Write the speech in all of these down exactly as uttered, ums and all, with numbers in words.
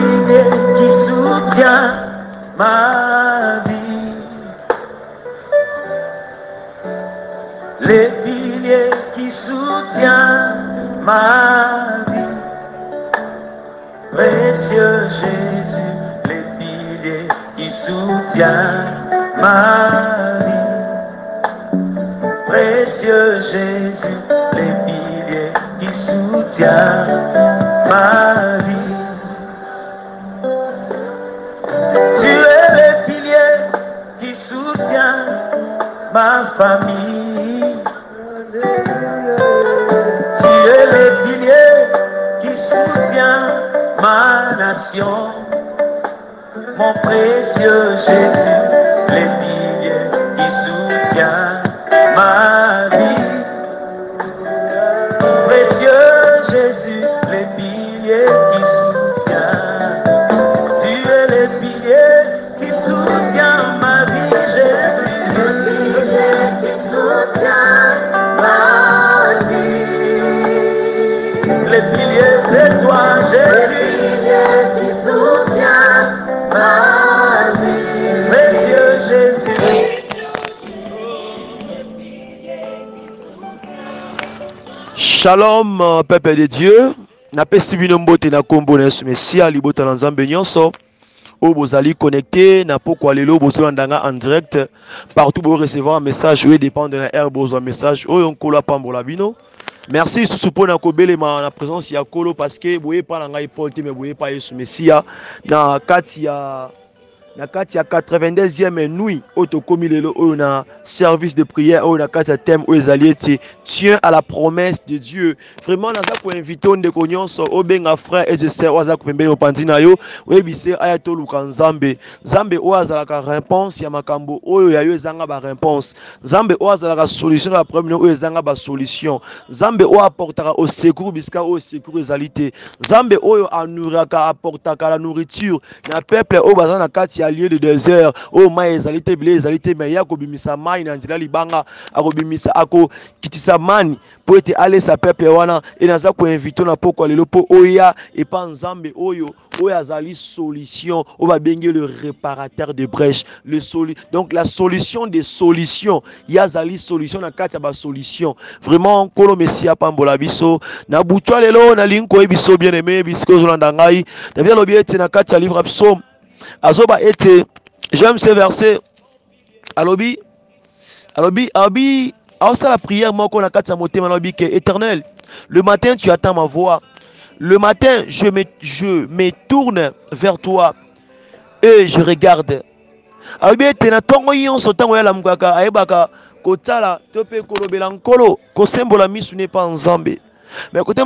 piliers qui soutiennent ma vie. Les piliers qui soutiennent ma vie. Précieux Jésus, les piliers qui soutiennent ma vie. Précieux Jésus, les piliers qui soutiennent ma vie. Tu es le pilier qui soutient ma famille. Tu es le pilier qui soutient ma nation. Mon précieux Jésus, les piliers qui soutiennent ma vie. Précieux Jésus, les piliers qui soutiennent. Tu es les piliers qui soutiennent ma vie, Jésus. Les piliers qui soutiennent ma vie. Les piliers, c'est toi, Jésus. Les piliers qui soutiennent ma vie. Précieux Jésus. Shalom, peuple de Dieu. Na pesi bino mbote na kombo na Yesu Mesia libota na Nzambe nyonso. O bozali connecté na poko lelo bozolandanga en direct partout pour recevoir un message ou dépend de la air bozo message o yonkolo pambola bino. Merci sous na kobelema na présence ya kolo parce que boye pa na ngai Paul te me boye pa Yesu Mesia na kati ya na kati ya quatre-vingt-deuxième nuit otokomi lelo o na service de prière o na kati ya thème o ezali ti tiens à la promesse de Dieu. Vraiment naza ko inviter on de konyonso o benga frère et sœurs oza ko pembeni opandi na yo o ebise aya to luka Nzambe. Nzambe o azala ka réponse ya makambo oyo ya yo ezanga ba réponse. Nzambe o azala ka solution la problème o ezanga ba solution. Nzambe o apportera au secours biska o secours ezalité. Nzambe oyo anuraka apportaka la nourriture na peuple o bazana na kati lieu de désert oh mai ezalité blé ezalité mais ya ko bimisa mai na nzela libanga akobimisa ako kitisa mani po ete aller sa peuple wana et naza ko inviter na poko lelo po oya et pas Nzambe oyo oya azali solution on va bengi le réparateur de brèches le soli donc la solution des solutions ya azali solution na kati ya ba solution vraiment kolo mesia pambola biso na butwa lelo na linko ebiso bien aimé bisko zolanda ngai ta bien lobi ete na kati ya livre psaume Azoba était, j'aime ce verset. Alobi, alobi, alobi, alors la prière, moi qu'on a quatre motés, alobi que éternel. Le matin, tu attends ma voix. Le matin, je me, je me tourne vers toi et je regarde. Alobi était na tongo yon sotan oya la mukaka aebaka kotala tope kolobela nkolo ko sembola misu ne pas Nzambe. Mais côté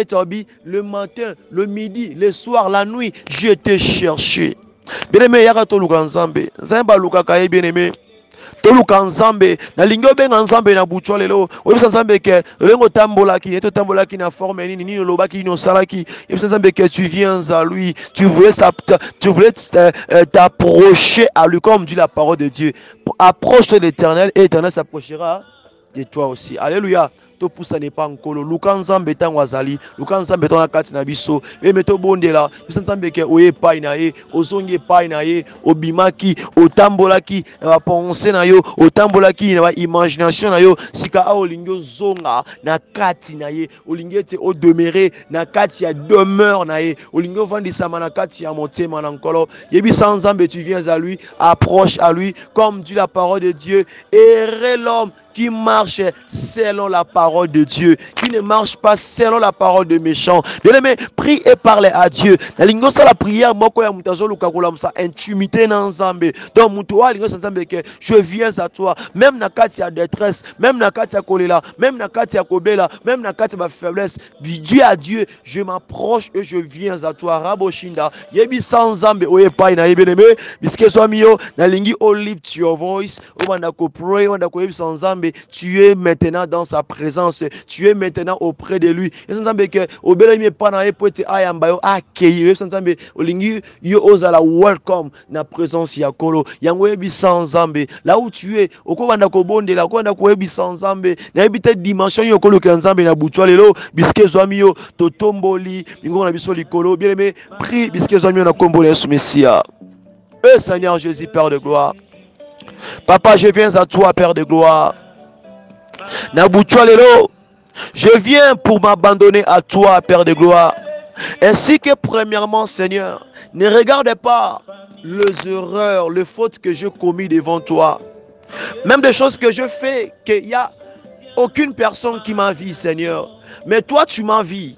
le matin, le midi, le soir, la nuit, je t'ai cherché. Bien aimé, yaka to luka Nzambe. Nzambe luka kaye bien aimé. To luka Nzambe. Na lingo benga Nzambe na butwa lelo. Obi Nzambe ke lengo tambola ki, eto tambola ki na forme ni ni loba ki no sala ki. Obi Nzambe ke tu viens à lui, tu voulais tu voulais t'approcher à lui comme dit la parole de Dieu. Approche de l'Éternel et l'Éternel s'approchera de toi aussi. Alléluia. To poussa n'est pas nkolo luka Nzambe tango azali luka Nzambe tona kati na biso e meto bondela biso Nzambe ke oye pai na ye ozongi pai na ye obimaki otambolaki na ba pensée na yo otambolaki na ba imagination na yo sika a olingi ozonga na kati na ye olingi ete o demeurer na kati ya demeure na ye olingi ovandisama na kati ya motema na nkolo yebi sans Nzambe tu viens à lui approche à lui comme dit la parole de Dieu erre l'homme qui marche selon la parole de Dieu, qui ne marche pas selon la parole de méchants. Bien-aimé, prie et parle à Dieu. La lingo sa la prière, moko ya mutazo lukakola msa intimité na Nzambe. Donc mutuwa lingo sa Nzambe ke je viens à toi, même na kati ya détresse, même na kati ya kolela, même na kati ya kobela, même na kati ya faiblesse. Dieu à Dieu, je m'approche et je viens à toi. Raboshinda, yebi sans Nzambe oye pai na bien-aimé, biske so miyo na lingi o lift your voice, o wanda ko pray, wanda ko yebi sans Nzambe tu es maintenant dans sa présence, tu es maintenant auprès de lui. Et Nzambe que obelemi pa na ye po ete ayamba yo accueillir. Nzambe olingi yo ozala welcome na présence ya kolo. Yango yebi sans Nzambe. Là où tu es, okobanda kobondela, okobanda koyebi sans Nzambe. Na yebi te dimension yo kolo ke Nzambe na butwa lelo, biske zwami yo totomboli, bingo na biso likolo. Bien aimé, prie biske zwami yo na kombo na Yesu Messia. Eh Seigneur Jésus, Père de gloire. Papa, je viens à toi, Père de gloire. Nabutualelo, je viens pour m'abandonner à toi, Père de gloire. Ainsi que premièrement, Seigneur, ne regarde pas les erreurs, les fautes que j'ai commises devant toi. Même des choses que je fais, qu'il n'y a aucune personne qui m'envie, Seigneur. Mais toi, tu m'envies.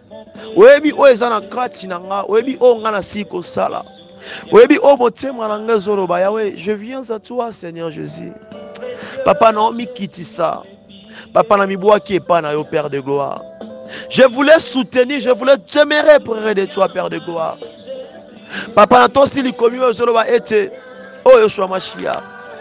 Je viens à toi, Seigneur Jésus. Papa, non, mi quitte ça. Papa, non, mi bois qui est pas na Père de gloire. Je voulais soutenir, je voulais t'aimer près de toi, Père de gloire. Papa, non, toi, si les commis au Zoloba était, oh, Yoshua Machia.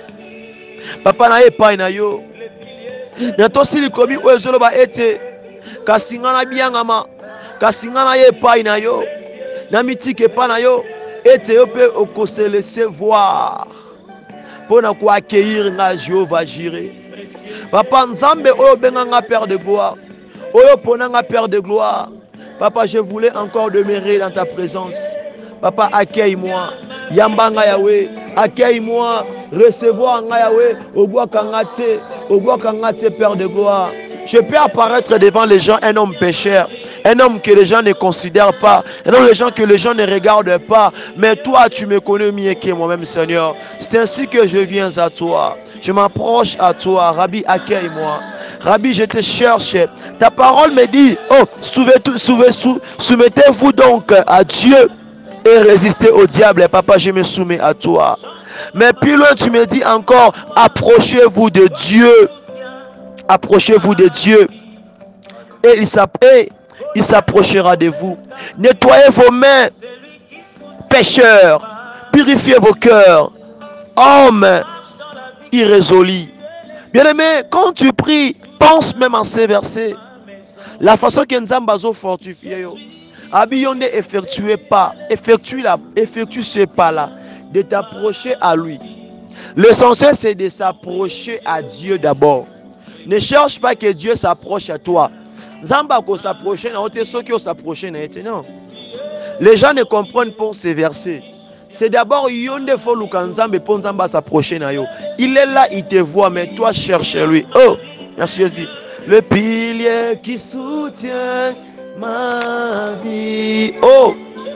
Papa, non, pas na yo. Non, toi, si les commis au Zoloba était, Kasingana biangama, Kasingana ye pas na yo. Namitike pas na yo. Et tu peux se laisser voir pour nous accueillir na Jéhovah Jireh. Papa Nzambe oyo benanga Père de gloire, oyo ponanga Père de gloire. Papa, je voulais encore demeurer dans ta présence. Papa, accueille-moi. Yambanga Yahweh, accueille-moi. Recevoir nga Yahweh, Ogwa Kangate, Ogwa Kangate, Père de gloire. Je peux apparaître devant les gens un homme pécheur, un homme que les gens ne considèrent pas, un homme que les gens ne regardent pas. Mais toi, tu me connais mieux que moi-même, Seigneur. C'est ainsi que je viens à toi. Je m'approche à toi. Rabbi, accueille-moi. Rabbi, je te cherche. Ta parole me dit, oh, soumettez-vous donc à Dieu et résistez au diable. Papa, je me soumets à toi. Mais plus loin, tu me dis encore, approchez-vous de Dieu. Approchez-vous de Dieu et il s'approchera de vous. Nettoyez vos mains, pécheurs. Purifiez vos cœurs, hommes irrésolus. Bien-aimé, quand tu pries, pense même en ces versets. La façon que Nzambazo fortifie, Abiyonde effectue pas, effectue la, effectue ce pas-là, de t'approcher à lui. L'essentiel, c'est de s'approcher à Dieu d'abord. Ne cherche pas que Dieu s'approche à toi. Zamba ko s'approcher na ote so ki s'approcher na ete non. Les gens ne comprennent pas ces versets. C'est d'abord yonde fo luka Nzambe po Nzamba s'approcher na yo. Il est là, il te voit, mais toi cherche lui. Oh, merci Jésus. Le pilier qui soutient ma vie. Oh.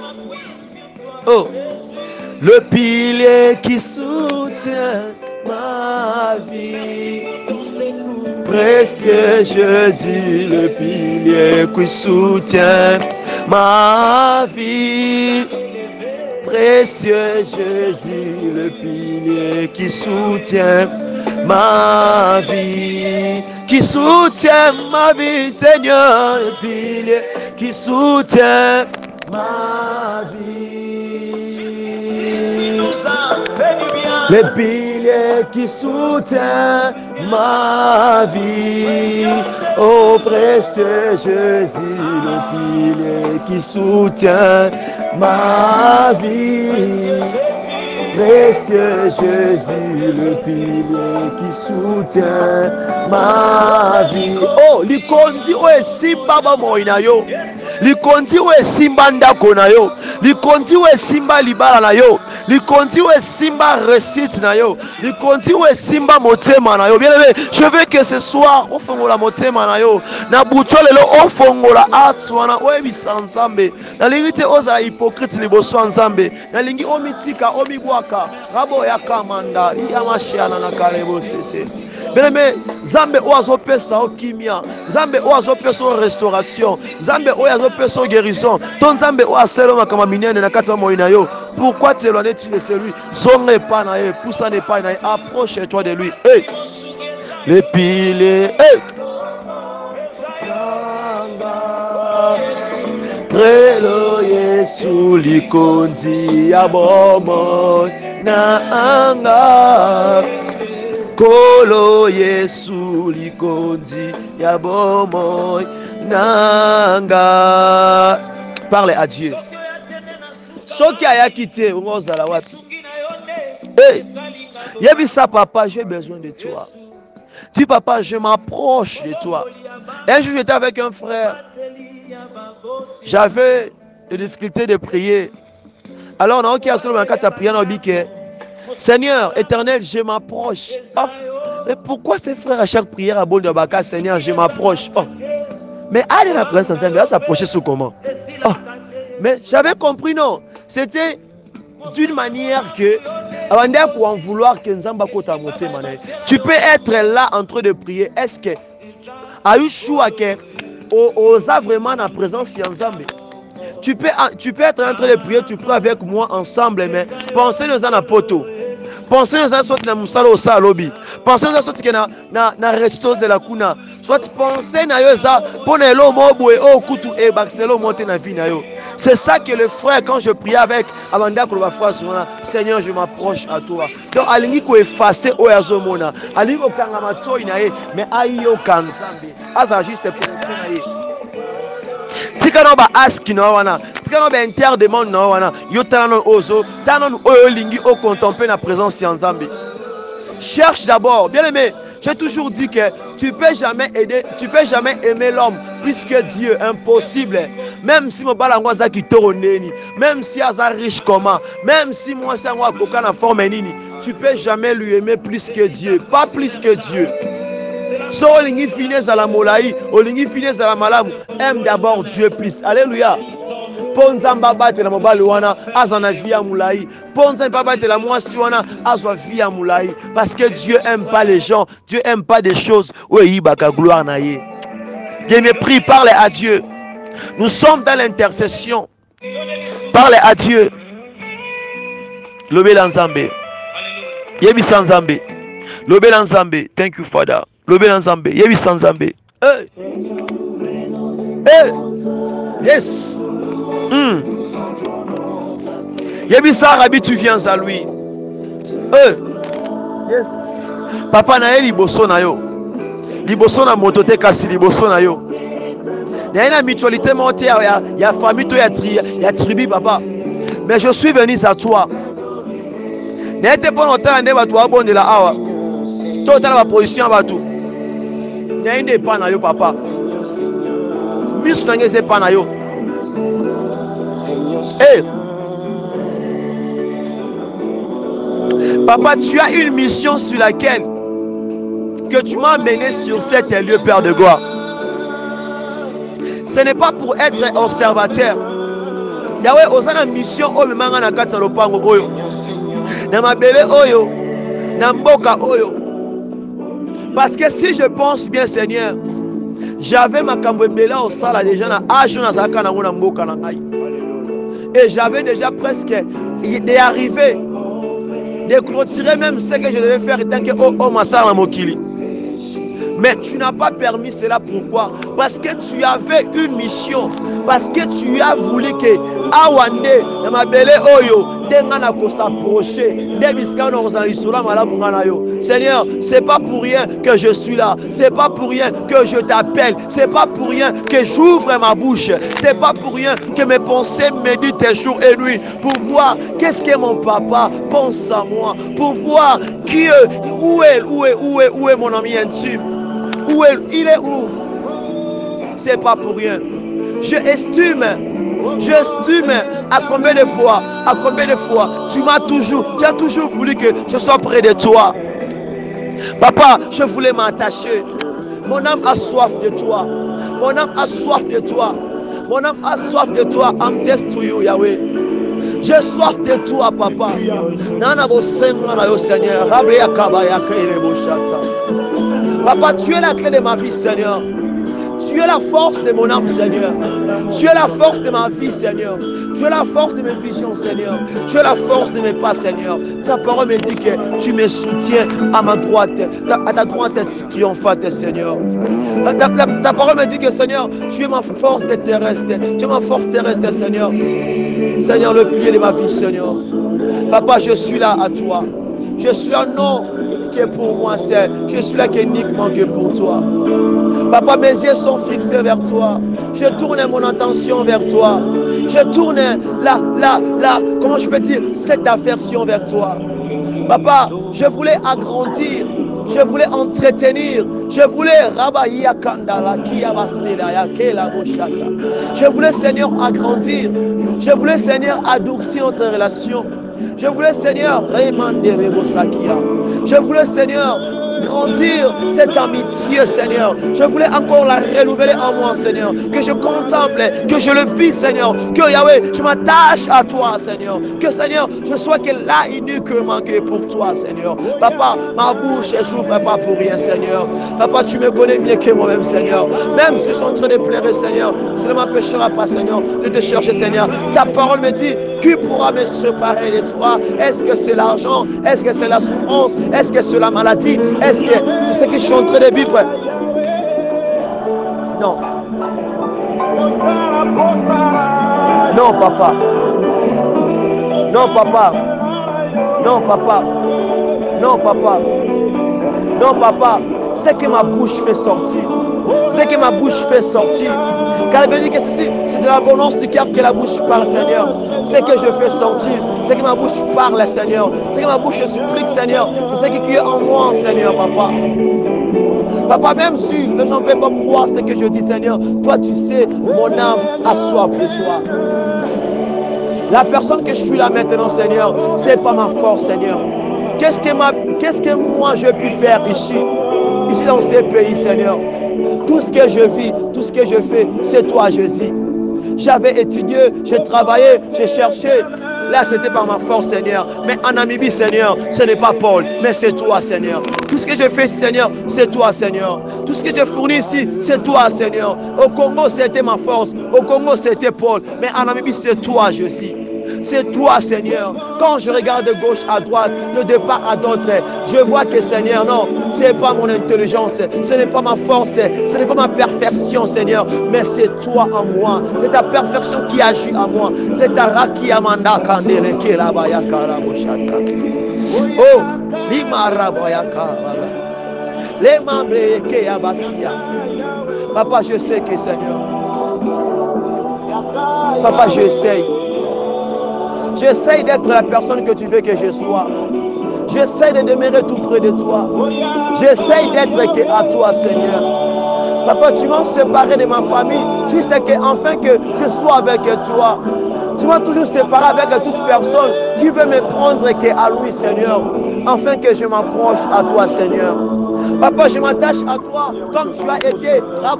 Oh. Le pilier qui soutient ma vie. Précieux Jésus, le pilier qui soutient ma vie. Précieux Jésus, le pilier qui soutient ma vie. Qui soutient ma vie, Seigneur, le pilier qui soutient ma vie. Le pilier qui soutient ma vie. Oh précieux Jésus, le pilier qui soutient ma vie. Précieux Jésus, le pilier qui soutient ma vie. Oh, likondi o esimba ba moina yo. Likondi o esimba ndako na yo. Likondi o esimba libala na yo. Likondi o esimba récite na yo. Likondi o esimba motema na yo. Bien aimé, je veux que ce soir o fongola motema na yo. Na buto lelo o fongola atwana o ebisa Nzambe. Na lingite oza hypocrite liboso Nzambe. Na lingi o mitika o mibwa Rabo ya kamanda iyamashana na kalebo sete. Bien-aimé, Nzambe oazo pesa o kimia, Nzambe oazo pesa o restauration, Nzambe oazo pesa o guérison. Ton Nzambe oaselo makama minene na kati ya moina yo. Pourquoi t'éloigner-tu de celui? Zonge pas na ye, poussa ne pas na ye, approche-toi de lui. Hey, les piliers, hey. Prelo Yesu likondi ya bomo na anga. Kolo Yesu likondi ya bomoi nanga. Parle à Dieu. Soki aya quitté ongozala wapi. Hey, Yebisa papa, j'ai besoin de toi. Dis papa, je m'approche de toi. Un jour j'étais avec un frère. J'avais des difficultés de prier. Alors on a ok seulement quand ça prière dans bique. Seigneur éternel, je m'approche. Oh, mais pourquoi ces frères à chaque prière à bol de baka, Seigneur, je m'approche. Oh, mais allez la présence de Dieu, s'approcher sous comment? Oh, mais j'avais compris non. C'était d'une manière que avant pour en vouloir que Nzamba kota monter mané. Tu peux être là en train de prier. Est-ce que a eu choix que osa vraiment la présence de Nzamba? Tu peux tu peux être en train de prier, tu pries avec moi ensemble, mais pensez nous en poto. Pensez nous en sorti na musala au salobi. Pensez nous en sorti na na na restos de la kuna. Soit pensez na yo za pona elo mobwe o kutu e baxelo monter na vie na yo. C'est ça que le frère, quand je priais avec Amanda Koulobafa, Seigneur, je m'approche à toi. Donc, alingi ko effacer o yazomona, alingi ko kangama toi inae, mais ayo kanzambe, aza juste connecté nae. Tika no ba ask no wana, tika no ba interdemande no wana, yo tano ozo, tano oyo lingi o contempler la présence de Nzambe. Cherche d'abord, bien aimé. J'ai toujours dit que tu ne peux jamais aider, tu peux jamais aimer l'homme plus que Dieu, impossible. Même si mon balangwaza qui toroneni, même si aza riche comment, même si moi c'est moi coca na forme nini, tu peux jamais lui aimer plus que Dieu, pas plus que Dieu. So olingi finesse à la molaï, olingi finesse à la malamu, aime d'abord Dieu plus. Alléluia. Ponza mbaba te la mobali wana azana via moulaï. Ponza mbaba te la mwasi wana azwa via moulaï. Parce que Dieu aime pas les gens, Dieu aime pas des choses où il baka gloire na ye. Bien prie, parle à Dieu. Nous sommes dans l'intercession. Parle à Dieu. Lobe lanzambe. Yebi sanzambe. Lobe lanzambe. Thank you Father. Lobe lanzambe. Yebi sanzambe. Hey. Hey. Yes. Mm. Yebisa Rabbi, tu viens à lui. Euh. Yes. Papa na ye liboso na yo. Liboso na motote kasi liboso na yo. Ya une mutualité monte ya ya famille to ya tri ya tribu papa. Mais je suis venu à toi. N'était pas longtemps ndé ba toi bon de la awa. To ta la position ba tout. Ya inde pa na yo papa. Mis na ngeze pa na yo. Hey. Papa, tu as une mission sur laquelle que tu m'as mené sur cet lieu, Père de gloire. Ce n'est pas pour être observateur. Yahweh, osana mission o memanga na kati lopango oyo. Na mabele oyo, na mboka oyo. Parce que si je pense bien, Seigneur, j'avais ma kambwebela au sala déjà na âge na zaka na ngona mboka na ngai. Et j'avais déjà presque d'arriver, de clôturer même ce que je devais faire tant que oh masala mokili. Mais tu n'as pas permis cela. Pourquoi? Parce que tu avais une mission. Parce que tu as voulu que Awande, Namabele Oyo, Dengana ko s'approcher. Seigneur, c'est pas pour rien que je suis là. C'est pas pour rien que je t'appelle. C'est pas pour rien que j'ouvre ma bouche. C'est pas pour rien que mes pensées méditent jour et nuit pour voir qu'est-ce que mon papa pense à moi. Pour voir qui est, où est, où est, où est, où est mon ami intime. Où est, il est où? C'est pas pour rien. Je estime, je estime à combien de fois, à combien de fois tu m'as toujours, tu as toujours voulu que je sois près de toi. Papa, je voulais m'attacher. Mon âme a soif de toi. Mon âme a soif de toi. Mon âme a soif de toi. I'm just to you, Yahweh. J'ai soif de toi, papa. Nana bo senga na yo, Seigneur. Rabbi akaba yakele bo shata. Papa, tu es la clé de ma vie, Seigneur. Tu es la force de mon âme, Seigneur. Tu es la force de ma vie, Seigneur. Tu es la force de mes visions, Seigneur. Tu es la force de mes pas, Seigneur. Ta parole me dit que tu me soutiens à ma droite, à ta droite triomphante, Seigneur. Ta, ta, ta parole me dit que, Seigneur, tu es ma force terrestre. Tu es ma force terrestre, Seigneur. Seigneur, le pilier de ma vie, Seigneur. Papa, je suis là à toi. Je suis un nom qui est pour moi, c'est. Je suis là qui est uniquement que pour toi. Papa, mes yeux sont fixés vers toi. Je tourne mon attention vers toi. Je tourne la, la, la, comment je peux dire, cette aversion vers toi. Papa, je voulais agrandir. Je voulais entretenir. Je voulais Je voulais, Seigneur, agrandir. Je voulais, Seigneur, adoucir notre relation. Je voulais, Seigneur, Je voulais, Seigneur, grandir cette amitié, Seigneur. Je voulais encore la renouveler en moi, Seigneur. Que je contemple, que je le vis, Seigneur. Que Yahweh, je m'attache à toi, Seigneur. Que, Seigneur, je sois que là uniquement que pour toi, Seigneur. Papa, ma bouche ne s'ouvre pas pour rien, Seigneur. Papa, tu me connais mieux que moi-même, Seigneur. Même si je suis en train de pleurer, Seigneur, ça ne m'empêchera pas, Seigneur, de te chercher, Seigneur. Ta parole me dit, qui pourra me séparer de toi? Est-ce que c'est l'argent? Est-ce que c'est la souffrance? Est-ce que c'est la maladie? Est-ce que c'est ce que je suis en train de vivre? Non. Non, papa. Non, papa. Non, papa. Non, papa. Non, papa. C'est que ma bouche fait sortir. C'est que ma bouche fait sortir. Car il dit que ceci, c'est de l'abondance du cœur que la bouche parle, Seigneur. C'est que je fais sortir. C'est que ma bouche parle, Seigneur. C'est que ma bouche explique, Seigneur. C'est ce qui est en moi, Seigneur, papa. Papa, même si les gens ne peuvent pas croire ce que je dis, Seigneur, toi, tu sais, mon âme a soif de toi. La personne que je suis là maintenant, Seigneur, ce n'est pas ma force, Seigneur. Qu'est-ce que, ma, qu'est-ce que moi je puis faire ici, ici dans ces pays, Seigneur? Tout ce que je vis, tout ce que je fais, c'est toi, Jésus. J'avais étudié, j'ai travaillé, j'ai cherché. Là, c'était par ma force, Seigneur. Mais en Namibie, Seigneur, ce n'est pas Paul, mais c'est toi, Seigneur. Tout ce que je fais, Seigneur, c'est toi, Seigneur. Tout ce que je fournis ici, c'est toi, Seigneur. Au Congo, c'était ma force. Au Congo, c'était Paul. Mais en Namibie, c'est toi, Jésus. C'est toi, Seigneur. Quand je regarde de gauche à droite, de départ à d'autres, je vois que, Seigneur, non, ce n'est pas mon intelligence, ce n'est pas ma force, ce n'est pas ma perfection, Seigneur, mais c'est toi en moi. C'est ta perfection qui agit en moi. C'est ta raki amanda kandele qui est là-bas. Oh, l'imaraboyaka. Les membres qui abasia. Papa, je sais que, Seigneur. Papa, j'essaye. J'essaie d'être la personne que tu veux que je sois. J'essaie de demeurer tout près de toi. J'essaie d'être que à toi, Seigneur. Papa, tu m'as séparé de ma famille juste que, enfin que je sois avec toi. Tu m'as toujours séparé avec toute personne qui veut me prendre que à lui, Seigneur. Afin que je m'approche à toi, Seigneur. Papa, je m'attache à toi comme tu as été.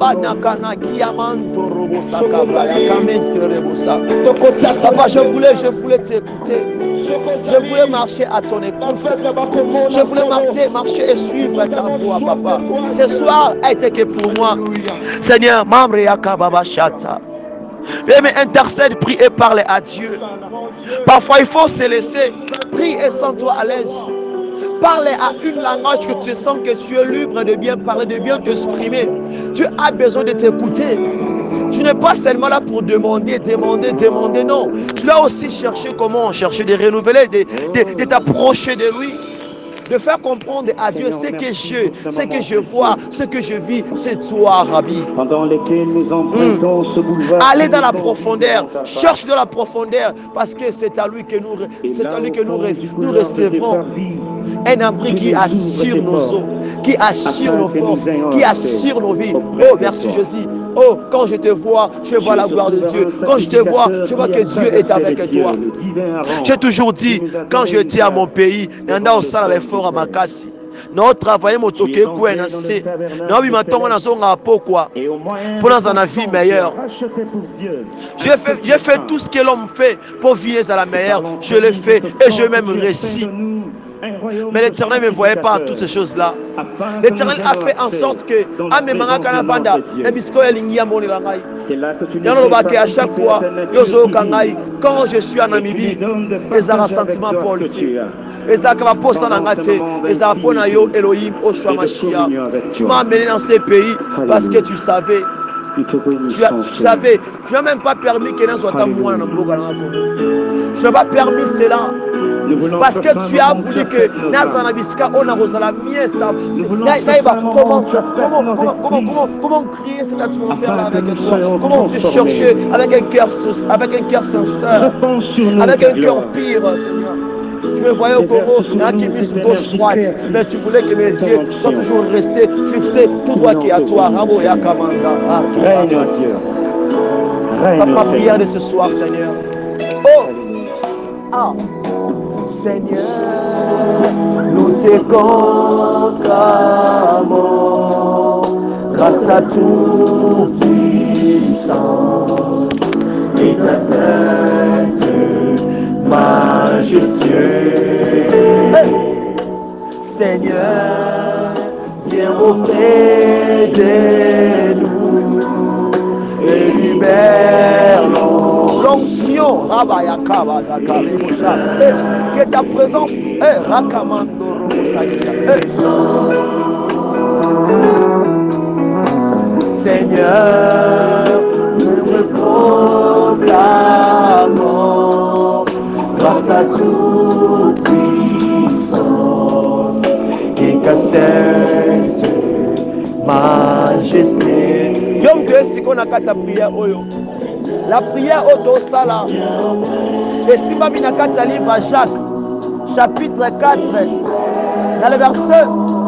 Papa, je voulais, je voulais t'écouter. Je voulais marcher à ton écoute. Je voulais marcher, marcher et suivre ta voix, papa. Ce soir a été que pour moi. Seigneur, mais intercède, prie et parle à Dieu. Parfois, il faut se laisser. Prie et sens-toi à l'aise. Parle à une langage que tu sens que tu es libre de bien parler, de bien t'exprimer. Tu as besoin de t'écouter. Tu n'es pas seulement là pour demander, demander, demander. Non. Tu dois aussi chercher comment chercher de renouveler, de, de, de t'approcher de lui. De faire comprendre à Dieu ce que je, ce que je vois, ce que je vis, c'est toi, Rabbi. Pendant lesquels nous empruntons mmh. ce boulevard. Allez dans la profondeur, cherche de la profondeur, parce que c'est à lui que nous, c'est à lui que nous, nous recevrons un abri qui assure nos eaux, qui assure nos forces, qui assure nos vies. Oh, merci Jésus. Oh, quand je te vois, je vois la gloire de Dieu. Quand je te vois, je vois que Dieu est avec toi. J'ai toujours dit, quand je dis à mon pays, Nanda Osala va fort à Makasi. Nous travaillons au Toké Kouenase. Nous avons maintenant un pourquoi pour dans une vie meilleure. J'ai fait, j'ai fait tout ce que l'homme fait pour vivre à la meilleure. Je l'ai fait et je même réussi. Mais l'Éternel ne me voyait pas toutes ces choses-là. L'Éternel a fait en sorte que c'est là que tu à chaque fois, quand je suis en Namibie, les a sentiment pour lui. Les a tu m'as amené dans ces pays parce que tu savais. Tu, as, tu savais, je n'ai même pas permis que les soit à moi. Je n'ai pas permis cela. Parce que tu as voulu que Nazana Bisika on a rosala mieux ça. Comment comment comment comment créer cette atmosphère là avec toi? Comment te chercher avec un cœur avec un cœur sincère, avec un cœur pire, Seigneur. Tu me voyais au Congo, un qui mise gauche droite, mais tu voulais que mes yeux soient toujours restés fixés tout droit qui est à toi. Rabo Yakamanda. Ma prière de ce soir, Seigneur. Oh! Ah! Seigneur, nous te conclamons grâce à toute puissance et ta sainte majestueux. Hey! Seigneur, viens auprès de nous et libère l'onction. Que ta présence, Seigneur, nous me proclamons grâce à toute puissance et ta sainte majesté. Yom que si qu'on a quatre prières, la prière au sala. Et si ma bina quatre livre à Jacques, chapitre quatre, dans le verset,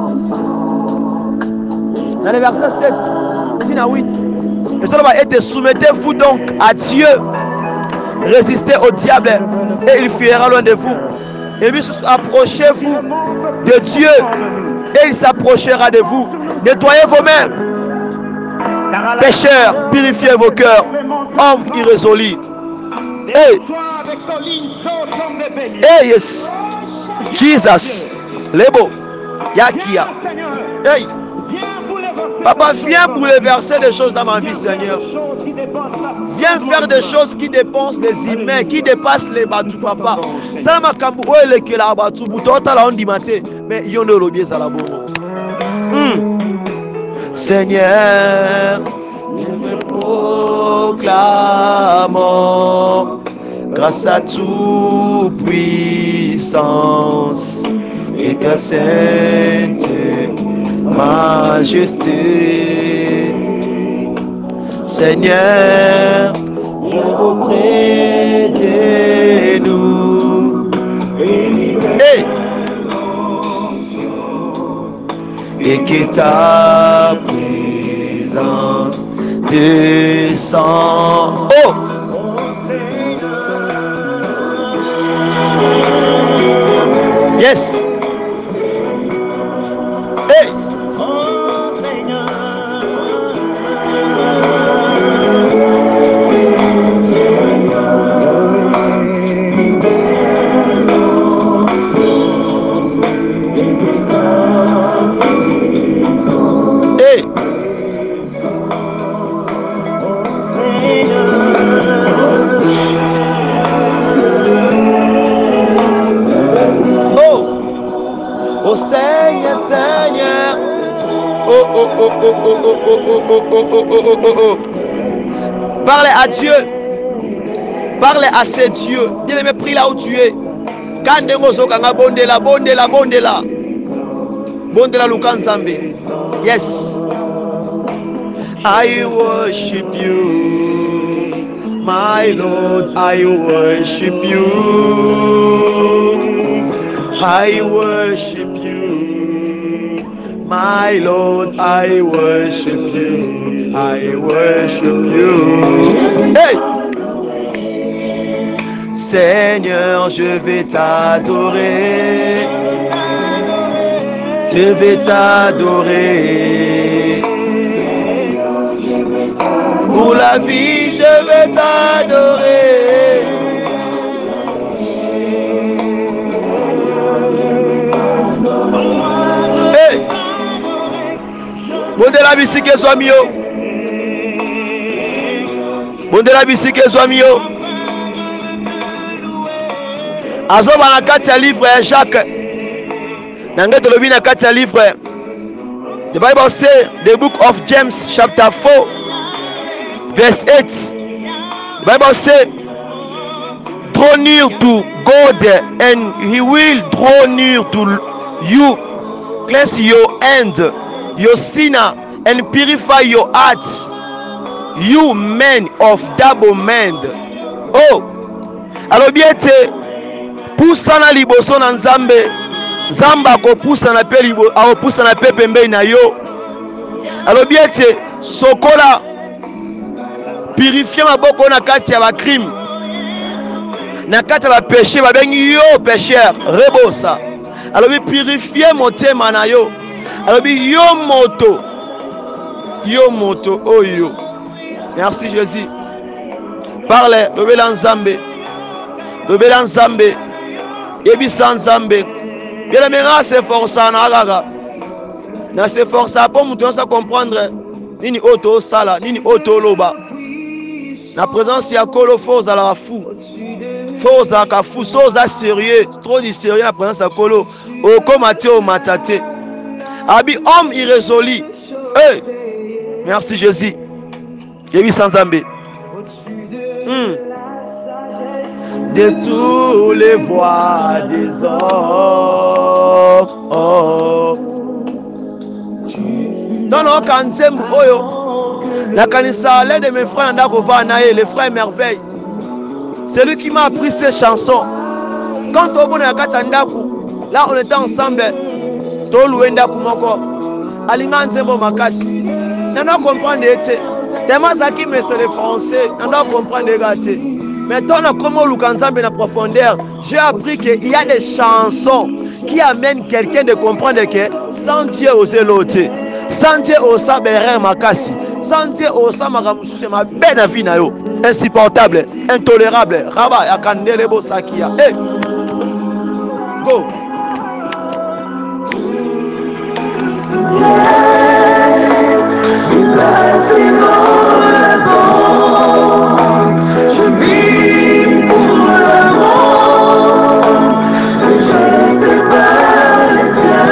dans le verset sept, dix à huit, et cela va être soumettez-vous donc à Dieu, résistez au diable et il fuira loin de vous. Et puis approchez-vous de Dieu et il s'approchera de vous. Nettoyez vos mains. Pécheurs, purifiez vos cœurs. Hommes irrésolus. Hey. Hey, yes. Jesus. Lebo. Yakia. Hey. Papa, viens bouleverser des choses dans ma vie, Seigneur. Viens faire des choses qui dépensent des humains, qui dépassent les bateaux, papa. Ça m'a camboulé le que la bateau, bouton la on dit maté, mais il y a un lobby à la bourre. Seigneur, nous me proclamons grâce à toute puissance et ta sainte majesté. Seigneur, viens auprès de nous. Hey. Et que ta présence descend. Oh! Yes! Hey! Seigneur, Seigneur. Oh, oh, oh, oh, oh, oh, oh, oh, oh, oh, oh, oh, oh. Parlez à Dieu. Parlez à ces dieux. Bien-aimé, prie là où tu es. Kandengozo kanga bondela, bondela, bondela. Bondela lukanzambe. Yes. I worship you. My Lord, I worship you. I worship you, my Lord, I worship you, I worship you. Hey! Seigneur, je vais t'adorer, je vais t'adorer. Pour la vie, je vais t'adorer. Bondela bisike zwamio. Bondela bisike zwamio. Azoba na kati ya livre ya Jacques. Nange tolobi na kati ya livre. The Bible say the book of James chapter four verse eight. The Bible say draw near to God and He will draw near to you. Cleanse your hand, your sinner, and purify your hearts. You men of double mind. Oh, alors bien te poussa na liboso na Nzambe. Nzamba ko poussa na pe libo, a poussa na pe pembe na yo. Alors bien te sokola purifier maboko na kati ya ba crime. Na kati ya ba péché ba bengi yo pécheur, rebosa. Alors bien purifier motema na yo. Alors bien yo moto. Yo moto oh yo. Merci Jésus. Parle, lobela Nzambe. Lobela Nzambe. Yebisa Nzambe. Bien aimé, se força na gaga. Na se força pour mutu sa comprendre nini auto sala, nini auto loba. Na présence ya kolo force à la fou. Force à ka fou, soza sérieux, trop du sérieux na présence ya kolo. O komate o matate. Abi homme irrésolu. Eh. Merci Jésus. Yébi sans Zambé. Hmm. De tous les voies des hommes. Oh. Dans nos kanzem oyo. La kanisa l'aide de mes frères Ndako Vanae, les frères merveilles. C'est lui qui m'a appris ces chansons. Quand on est à Katandaku, là on était ensemble. Tolu Ndaku moko. Alinga nzembo makasi. Nana comprendre ete. Tellement ça qui me c'est le français. Nana comprendre ete. Maintenant comment Lukanzambe na profondeur, j'ai appris qu'il y a des chansons qui amènent quelqu'un de comprendre que sans Dieu oser l'autre. Sans Dieu osa berrer makasi. Sans Dieu osa makamusu c'est ma belle vie na yo. Insupportable, intolérable. Raba yakandele bo sakia. Hey. Go. Je vis pour l'amour, et je te parle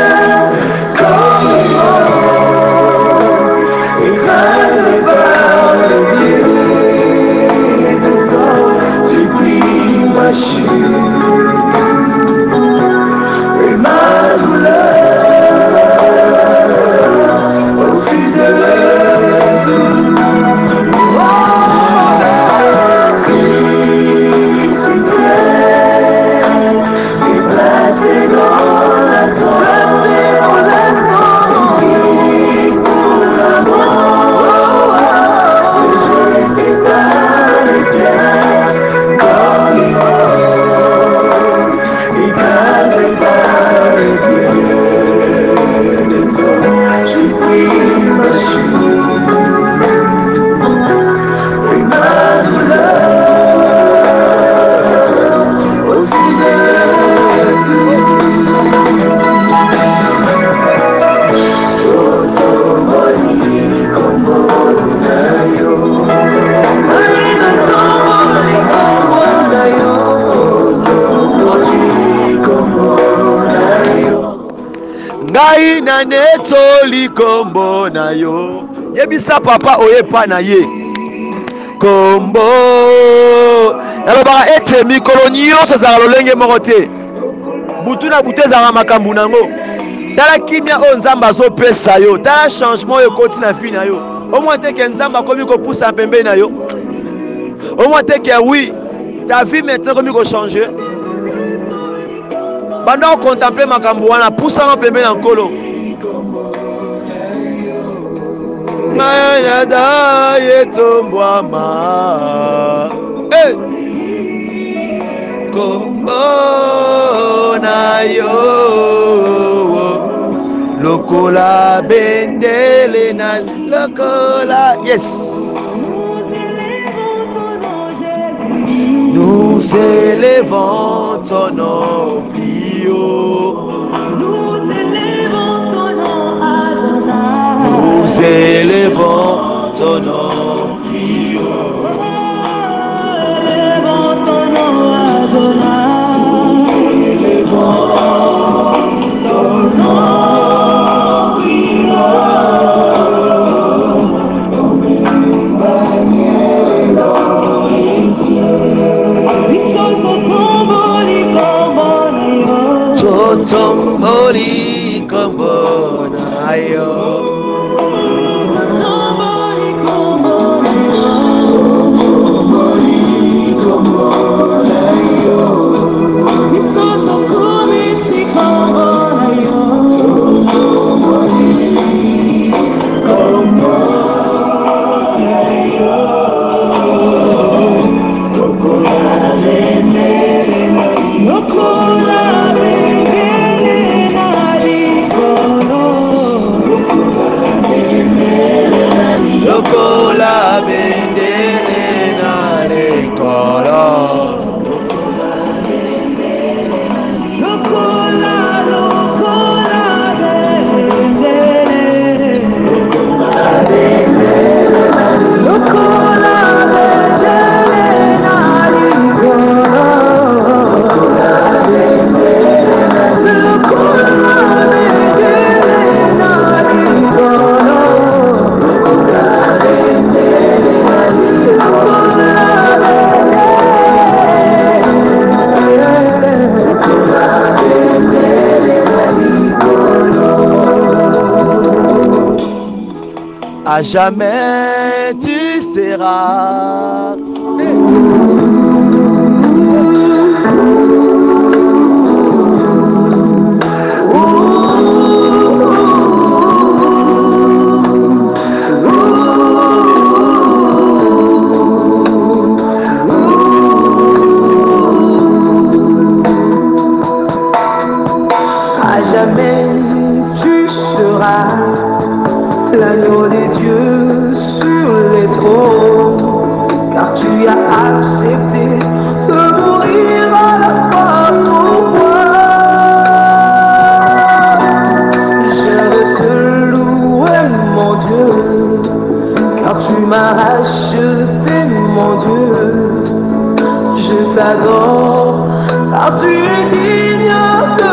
comme moi, écrasé par le biais des hommes, j'ai pris ma chute et ma douleur au-dessus de tout. Ngai na neto likombo na yo. Yebisa papa oyepa na ye. Kombo. Yalobaka ete mikolo nyonso ezala lolenge moko te. Butu na butu ezala makambo nango. Tala kimia oyo Nzambe azopesa yo. Tala changement oyo ekoti na vie na yo. Omoi te ke Nzambe akomi kopusa pembeni na yo. Omoi te ke oui, ta vie maintenant komi kochanger. Pendant qu'on contemple makambo wana poussa no pembeni na nkolo. Mayada yetombwama. Eh. Kombo na yo. Lokola bendele na lokola. Yes. Nous élevons ton nom, Plio. Nous élevons ton nom, Adonai. Nous élevons ton nom, Plio. Nous élevons ton nom, Adonai. Nous élevons ton nom, Plio. Comme une bannière dans les cieux. Tomboli kombo na yo. Tomboli kombo na yo. Tomboli kombo na yo. Isoto kumisi kombo na yo. Tomboli kombo na yo. Lokola bendele na yo. Lokola bendele na likolo. Lokola bendele na likolo. Lokola, lokola bendele. Lokola bendele na likolo. Lokola bendele na likolo. À jamais tu seras. À jamais tu seras l'agneau de Dieu sur les trônes, car tu as accepté de mourir à la croix pour moi. Je veux te louer, mon Dieu, car tu m'as racheté, mon Dieu. Je t'adore, car tu es digne de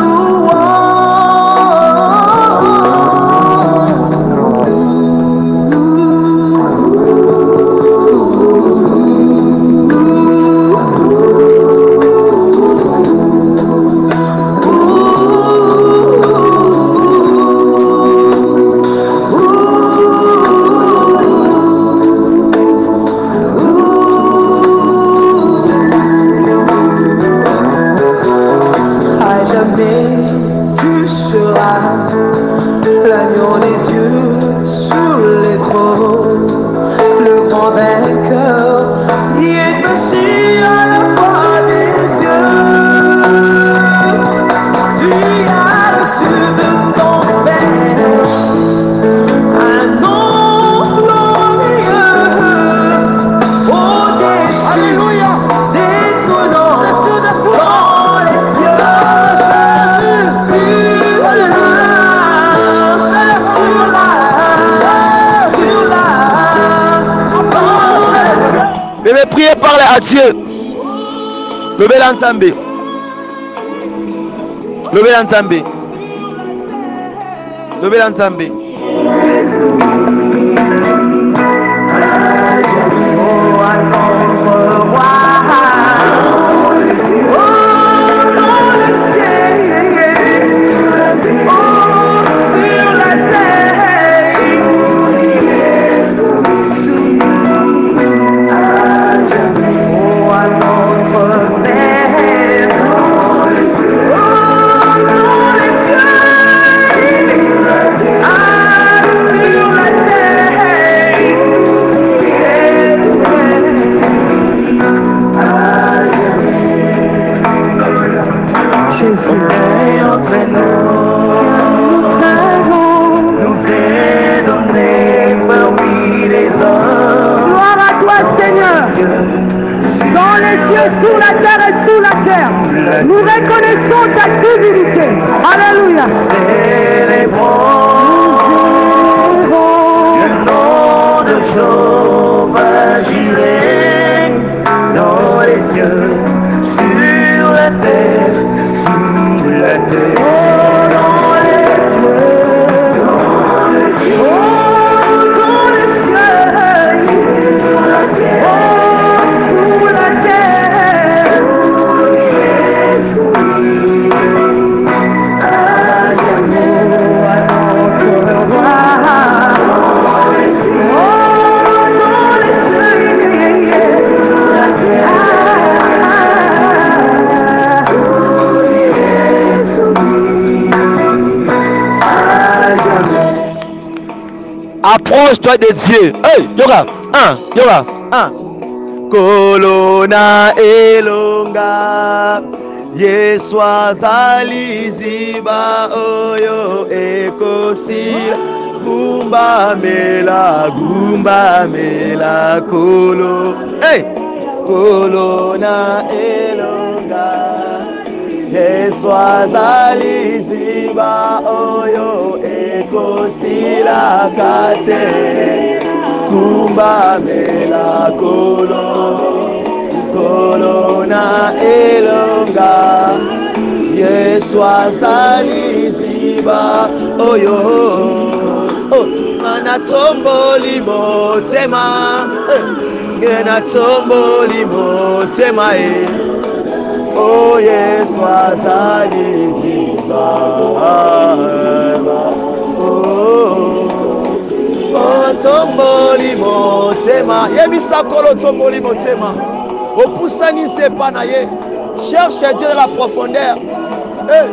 l'agneau de Dieu sur les trônes, le grand vainqueur qui est assis à la voix des dieux. Tu as reçu de ton Père un nom glorieux, au-dessus des ton nom dans les cieux. Bébé, priez, parlez à Dieu. Lobé l'ensemble. Lobé l'ensemble. Lobé l'ensemble. Sous la terre et sous la terre, nous reconnaissons ta divinité. Alléluia. Célébrons le nom de Jéhovah Jireh dans les cieux, sur la terre, sous la terre. Oh, dans les cieux, dans les cieux, oh, dans les cieux, sur la terre, oh, sous la terre. Approche-toi de Dieu. Hey, yoga. Un, yoga. Un. Kolona elonga. Yeswa zaliziba oyo ekosila. Gumba mela, gumba mela kolo. Hey! Kolona elonga. Yeswa zaliziba oyo ekosila kate. Gumba mela kolo. Kolona elonga. Yeswa zaliziba oyo. Oh, mana tomboli motema, gena tomboli motema e. Oh Yesu azali ziba. Oh, oh tomboli motema, yebisa kolo tomboli motema. Opusani sepa na ye. Cherche Dieu dans la profondeur. Hey.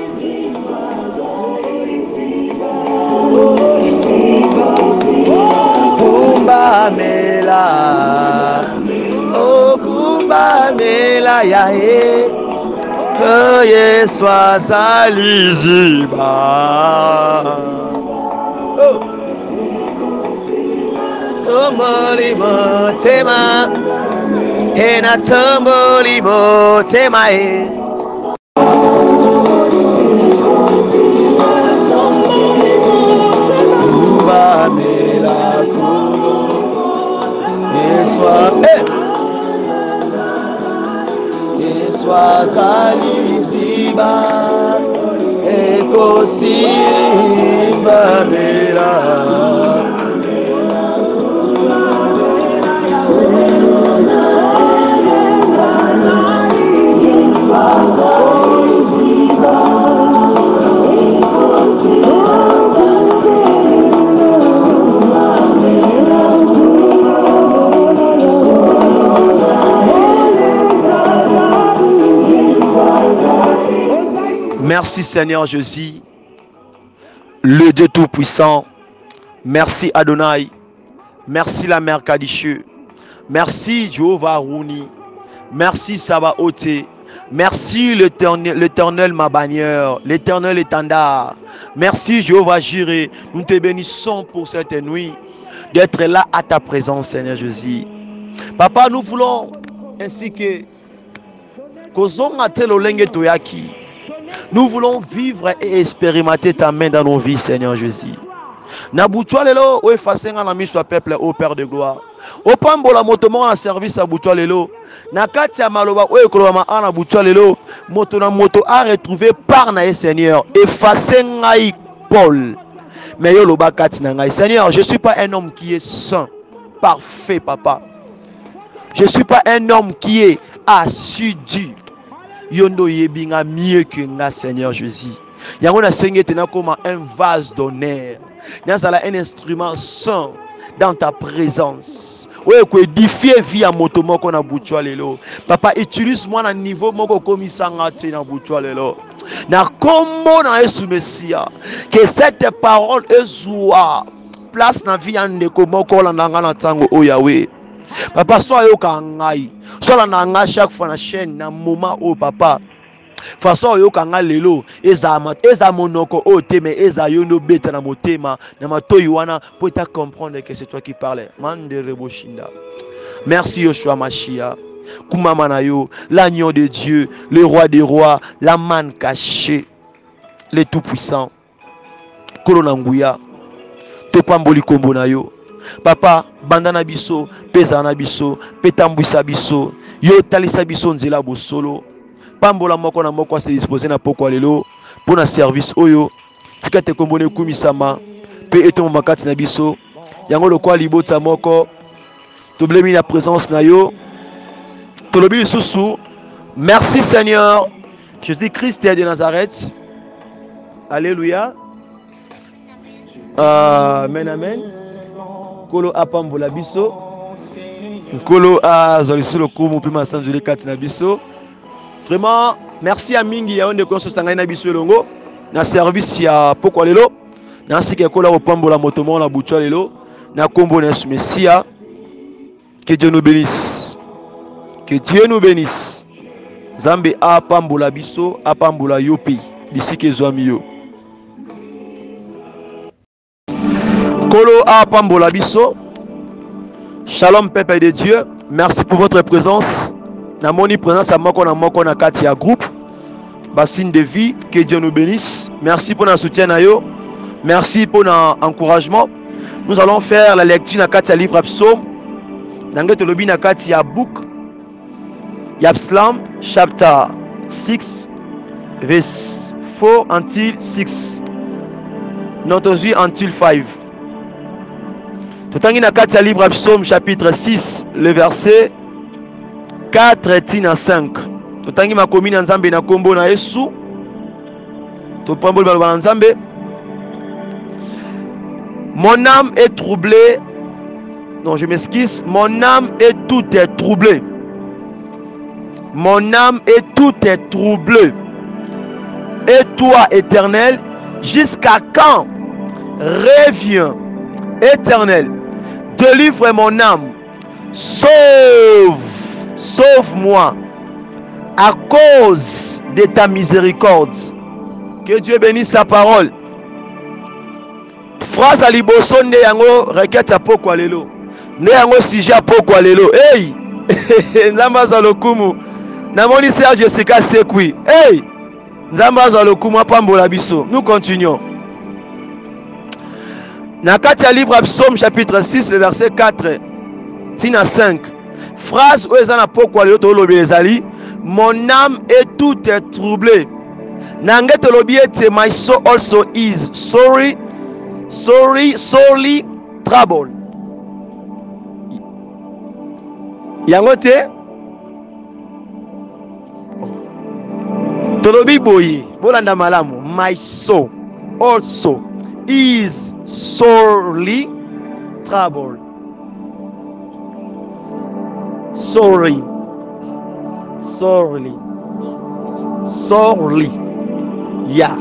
Kumba mela, oh kumba mela ya he, oh Yesu azaliziba. Oh, tomboli motema, ena tomboli motema e. Kumba mela kolo. Yeswa zaliziba ekosimba mela. Merci Seigneur Jésus, le Dieu Tout-Puissant. Merci Adonai. Merci la Mère Kadicheux. Merci Jéhovah Rouni. Merci Sabaoth. Merci l'Éternel ma bannière, l'Éternel étendard. Merci Jéhovah Jireh. Nous te bénissons pour cette nuit, d'être là à ta présence Seigneur Jésus. Papa, nous voulons ainsi que Kozonga telo lenge toyaki. Nous voulons vivre et expérimenter ta main dans nos vies, Seigneur Jésus. Nabuchwa lelo o efasenga na miso peuple au Père de gloire. O pambola motomo en service à Buchwa lelo. Na kati ya maloba o ekoloma ana Buchwa lelo, moto na moto a retrouvé par na Seigneur. Efasenga Paul. Mais yo loba kati na ngai. Seigneur, je suis pas un homme qui est saint, parfait, papa. Je suis pas un homme qui est assidu. Yondo yebinga mieux que nga Seigneur Jésus. Yango na senge tena comme un vase d'honneur. Nazala un instrument saint dans ta présence. Ouais, ko édifier vie à moto moko na Buchwa lelo. Papa, utilise moi na niveau moko komi sanga te na Buchwa lelo. Na kombo na Yesu Messia. Que cette parole ezwa place na vie ande ko moko la nanga na tango o Yahweh. Papa, sois yo kangai. Sois na nga chaque fois na chaîne na moment o papa. Façon yo kanga lelo eza eza monoko o teme eza yondo beta na motema na matoyi wana pour ta comprendre que c'est toi qui parles. Mande reboshinda. Merci Yoshua Machia. Kumama na yo, l'agneau de Dieu, le roi des rois, la manne cachée, le tout puissant. Kolonanguya. Topamboli kombo na yo. Papa, bandana biso, pesa na biso, petambwisa biso, yo talisa biso nzela bo solo. Pambola moko na moko se disposer na poko lelo pour na service oyo. Tika te kombone kumisama pe eto makati na biso. Yango lokwa libota moko. Toblemi la présence na yo. Tolobi lisusu. Merci Seigneur. Jésus-Christ de Nazareth. Alléluia. Amen, amen. Kolo apambola biso. Kolo a zolisolo kumu pima sanjule kati na biso. Vraiment, merci à Mingi ya onde konso sangana na biso longo na service ya poko lelo. Na sike kola opambola motomo na Buchwa lelo. na kombo na Yesu Messia. Que Dieu nous bénisse. Que Dieu nous bénisse. Zambe apambola biso, apambola yopi. D'ici que zwami yo. Kolo apambola biso. Shalom peuple de Dieu. Merci pour votre présence. Na moni présence à moko na moko na kati ya groupe. Bassine de vie. Que Dieu nous bénisse. Merci pour notre soutien na yo. Merci pour notre encouragement. Nous allons faire la lecture na kati ya livre Psaume. Nange tolobi na kati ya book ya Psalm chapter six verse four until six. Notozi until five. Totangi na kati ya livre Psaume chapitre six le verset quatre tina cinq. Totangi makomi na Nzambe na kombo na Yesu. Topamboli baloba na Nzambe. Mon âme est troublée. Non, je m'excuse. Mon âme est tout est troublée. Mon âme est tout est troublée. Et toi, Éternel, jusqu'à quand? Reviens, Éternel. Délivre mon âme. Sauve, sauve-moi. À cause de ta miséricorde. Que Dieu bénisse sa parole. Phrase à liboso nde yango requête à poko lelo. Ne yango sujet poko lelo. Hey! Nzamba za lokumu. Na moni Serge Jessica Sekwi. Hey! Nzamba za lokumu apambola biso. Nous continuons. Na kati ya livre Psaume chapitre six le verset quatre tina cinq. Phrase où ezana poko lelo to lobi ezali. Mon âme est tout est troublée. Nange to lobi ete my soul also is sorry. Sorry, sorely troubled. Yango te tolobi boye bolanda malamu. My soul also is sorely troubled. Sorry, sorely, sorely. Yeah.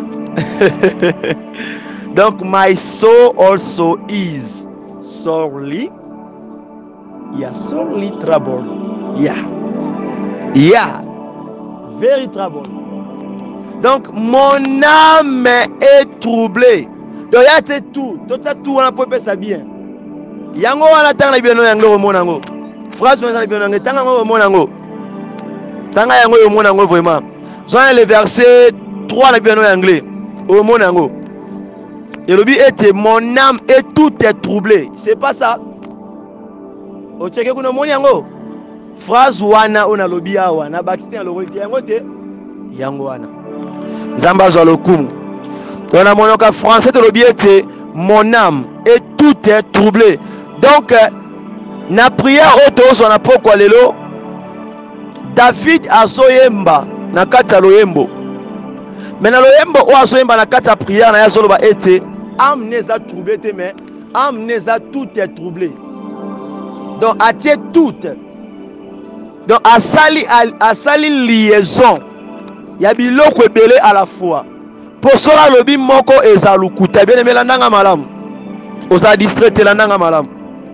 Donc, my soul also is sorely, yeah, sorely troubled. Yeah, yeah, very troubled. Donc, mon âme est troublée. Donc, il y a tout, tout ça, tout, on a pas ça bien. Yango, on attend les bien, yango, monango. Phrase, on a bien, yango, tango, monango. Tanga yango, monango, vraiment. Soit le verset trois, la bien, anglais, au monango. Et le but était mon âme et tout est troublé. C'est pas ça. O cheke kuna moni yango. Phrase wana ona lobi awa na bakiste lo rolti yango te. Yango wana. Nzamba zo lokumu. Tona monoka français te lobi était mon âme et tout est troublé. Donc na prière oto na pokwa lelo David asoyemba na kati ya loyembo. Mais na loyembo o asoyemba na kati ya prière na yazo loba ete âme n'est pas troublée, mais âme n'est pas tout est troublé. Donc, à tier toute. Donc, à sali, à sali liaison. Il y a biloko belé à la fois. Pour cela, le bim moko ezalukuta. Bien aimé, la nanga malam. Osa distrait la nanga malam.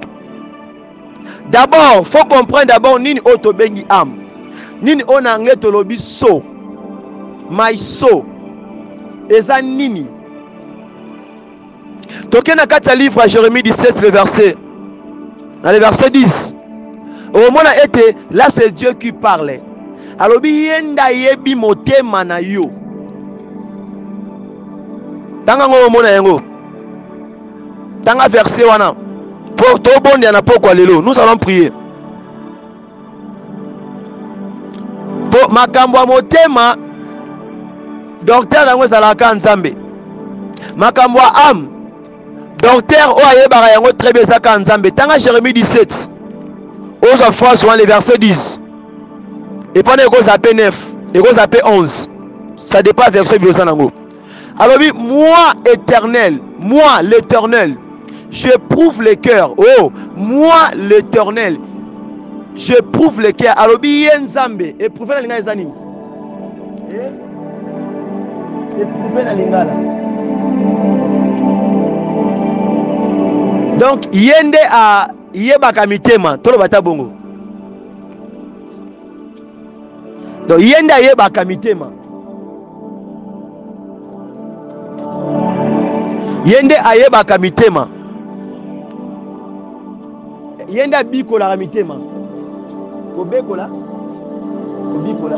D'abord, faut comprendre d'abord nini auto bengi âme. Nini onange to lobi so. My so. Eza nini. Toké na kati livre à Jérémie dix-sept le verset. Dans le verset dix. Au moment où été là c'est Dieu qui parlait. Alors bi yenda yebi motema na yo. Tanga ngo mona yango. Tanga verset wana. Pour to bondi na pokwa lelo. Nous allons prier. Pour makambo motema docteur yango zalaka nzambe. Makambo âme docteur o ayebaka yango très bien zaka nzambe. Tanga Jérémie dix-sept. Aux phrase le verset dix. Et pendant que zappé neuf, et que zappé onze. Ça dépend verset bilosa nango. Alors oui, moi éternel, moi l'éternel, je prouve les cœurs. Oh, moi l'éternel, je prouve les cœurs. Alors oui, yenzambe, éprouver la lingala zani. Éprouver la lingala. Donc yende a yebaka mitema tolo bata bongo. Donc yende a yebaka mitema. Yende a yebaka mitema. Yende a bikola mitema. Ko bekola. Bikola.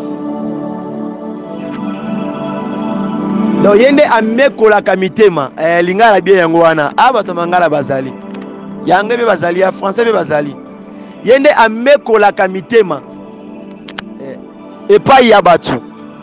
Donc yende a mekola mitema. Eh lingala bien yango wana. Abato mangala bazali. Yangé be bazali, ya français be bazali. Yende a mekola mitema. Et pas yabatu.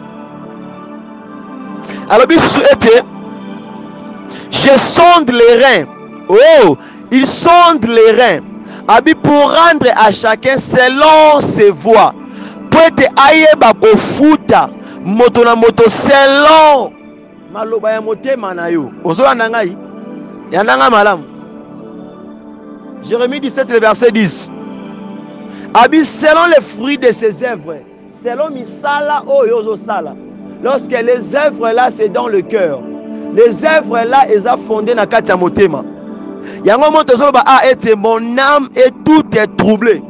Alors bisu était je sonde les reins. Oh, ils sondent les reins. Abi pour rendre à chacun selon ses voies. Peut ayeba ko futa moto na moto selon maloba ya motema na yo. Ozola nangai. Ya nanga malamu. Jérémie dix-sept, le verset dix. Abi selon les fruits de ses œuvres, selon misala o yozo sala. Lorsque les œuvres là c'est dans le cœur. Les œuvres là elles ont fondé na kati ya motema. Yango moto zoloba a été mon âme et tout est troublé.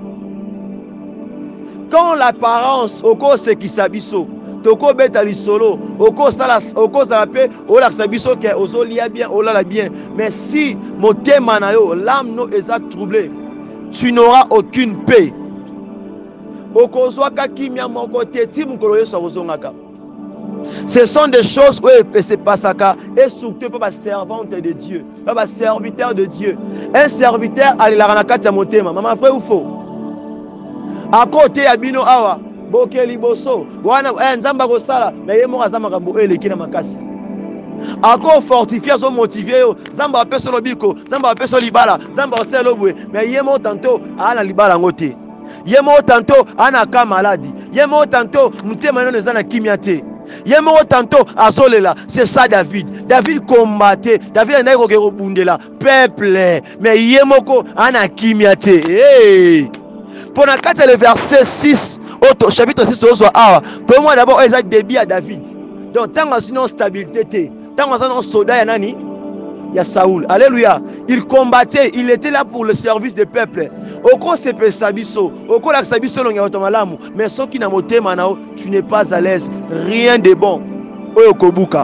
Quand l'apparence oko se kisabiso, toko beta li solo, oko sala oko sala pe o la sabiso ke ozo lia bien, o la bien. Mais si motema na yo, l'âme no eza troublé, tu n'auras aucune paix. Oko zwaka kimia moko te ti mukolo yo sawozongaka. Ce sont des choses où il se passe et surtout pour les servantes de Dieu, pour les serviteurs de Dieu. Un serviteur a la kata motema. Maman frère ou faux? À côté ya bino awa, bokeli boso, wana nzamba ko sala, mais yemo azama kambo eleki na makasi. Ako fortifier so motiver yo, nzamba peso lobiko, nzamba peso libala, nzamba oselo bwe, mais yemo tanto ana libala ngote. Yemo tanto ana ka maladie. Yemo tanto mutema nano ezana kimia te. Yemo tanto azolela, c'est ça David. David combattait, David n'a pas rebundela peuple, mais yemoko ana kimiate. Hey! Pour le verset six, au chapitre six, pour moi d'abord, il y a débit à David. Donc, tant qu'il y a une stabilité, tant qu'il y a un soldat, il y a Saoul. Alléluia. Il combattait, il était là pour le service du peuple. Au cours c'est pe sabiso, au cours la sabiso l'on y a automalamu, mais ce qui n'a moté manao, tu n'es pas à l'aise, rien de bon. Oyokobuka.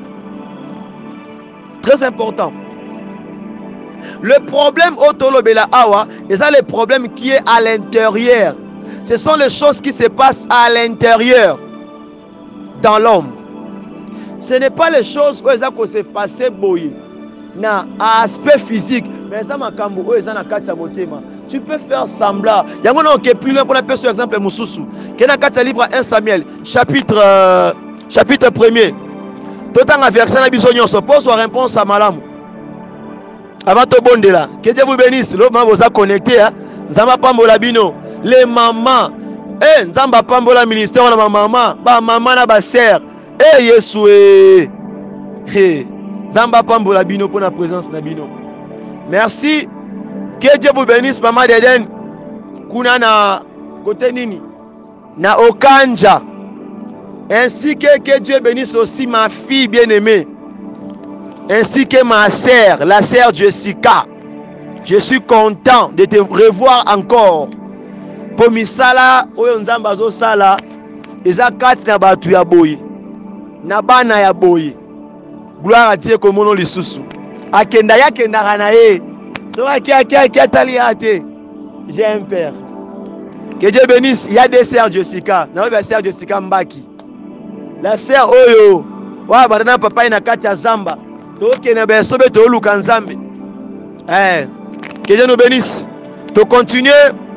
Très important. Le problème au Tolobela Awa, c'est ça le problème qui est à l'intérieur. Ce sont les choses qui se passent à l'intérieur dans l'homme. Ce n'est pas les choses où elles ont se passer boy. Na aspect physique, mais ça m'a cambo où elles ont kata motema. Tu peux faire semblant. Il y a un qui est plus loin pour la personne exemple Moussousou. Qui est dans quatre livre un Samuel, chapitre euh, chapitre premier. Tout en verset na bisognon se pose la réponse à Malam. Avant de bonde là, que Dieu vous bénisse. L'homme vous a connecté, hein. Zamba Pambola Bino, les mamans, eh, Zamba Pambola ministère, la maman, ba maman na ba sœur, eh, Yesoué, eh, Zamba Pambola Bino pour la présence na Bino. Merci, que Dieu vous bénisse, maman d'Eden, kuna na côté nini, na Okanja, ainsi que que Dieu bénisse aussi ma fille bien-aimée. Ainsi que ma sœur, la sœur Jessica. Je suis content de te revoir encore. Pour misala, oyo nzamba zo sala, eza kati na batu ya boye. Na bana ya boye. Gloire à Dieu comme on lisusu. Akenda ya kenda kana ye. So aki aki aki atali ate. J'ai un père. Que Dieu bénisse. Il y a des sœurs Jessica. Na oyo sœur Jessica Mbaki. La sœur oyo. Wa badana papa ina kati ya zamba. Eh, que Dieu nous bénisse. De continuer.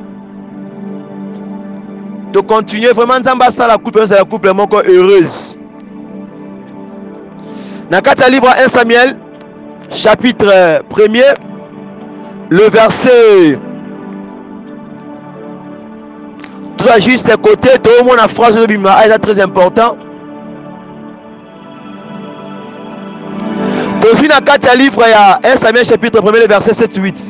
De continuer. Vraiment, Nzamba ça la couple, la couple est encore heureuse. Dans le livre un Samuel, chapitre premier, le verset. Tout à juste à côté, tout le monde a phrase de Bima, c'est très important. Au fin de livre, il y a un Samuel chapitre premier, verset sept huit.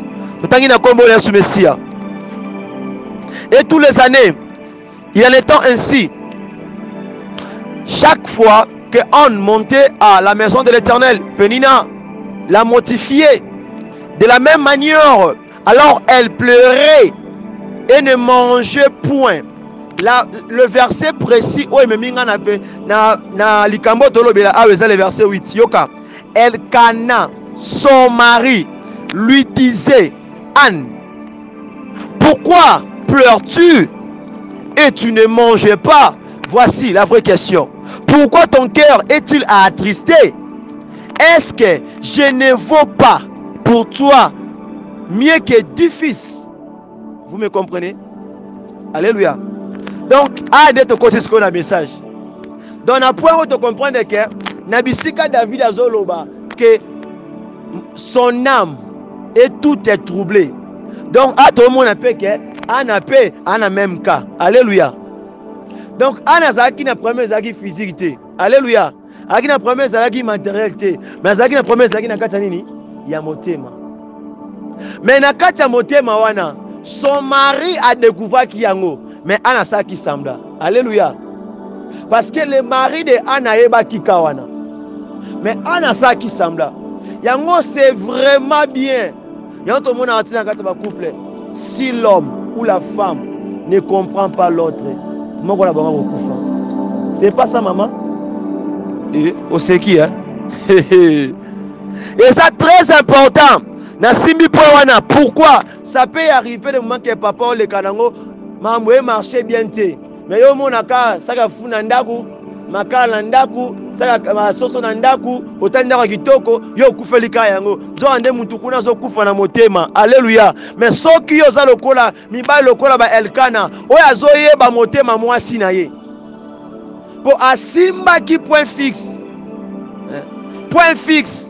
Et tous les années, il en étant ainsi, chaque fois qu'on montait à la maison de l'Éternel, Pénina l'a mortifié De la même manière, alors elle pleurait et ne mangeait point. La, le verset précis, oh, mais minga na na na likambo tolobela aweza le verset huit. Yoka, Elkana, son mari, lui disait, Anne, pourquoi pleures-tu et tu ne manges pas? Voici la vraie question. Pourquoi ton cœur est-il attristé? Est-ce que je ne vaux pas pour toi mieux que dix fils? Vous me comprenez? Alléluia. Donc, à de te côté ce qu'on a message. Donc, à point où tu comprends que Nabisika David Azoloba, que son âme et tout est troublé. Donc, à tout le monde appelle que Anna paix, Anna même cas. Alléluia. Donc, Anna Zaki n'a premier Zaki physique. Alléluia. Zaki n'a premier Zaki matérialité. Mais Zaki n'a premier Zaki n'a katanini. Ya motema. Mais na kata motema wana, son mari a découvert qu'il y a un mais Anna sa qui semble. Alléluia. Parce que le mari de Anna eba kikawana. Mais Anna sa qui semble. Yango c'est vraiment bien. Yango tout le monde a dit dans le couple. Si l'homme ou la femme ne comprend pas l'autre, c'est pas ça, maman. Et on sait qui, hein? Et ça très important. Pourquoi? Ça peut arriver le moment que papa ou le kanango mamoué marché bien té. Mais yo monaka saka funa ndaku makala ndaku saka masoso na ndaku otanda kitoko yo kufelika yango zo ande mutu kuna zo kufa na motema. Alléluia. Mais soki yo za lokola mibali lokola ba Elkana oyo azo yeba motema mwasi na ye po asimba ki point fixe point fixe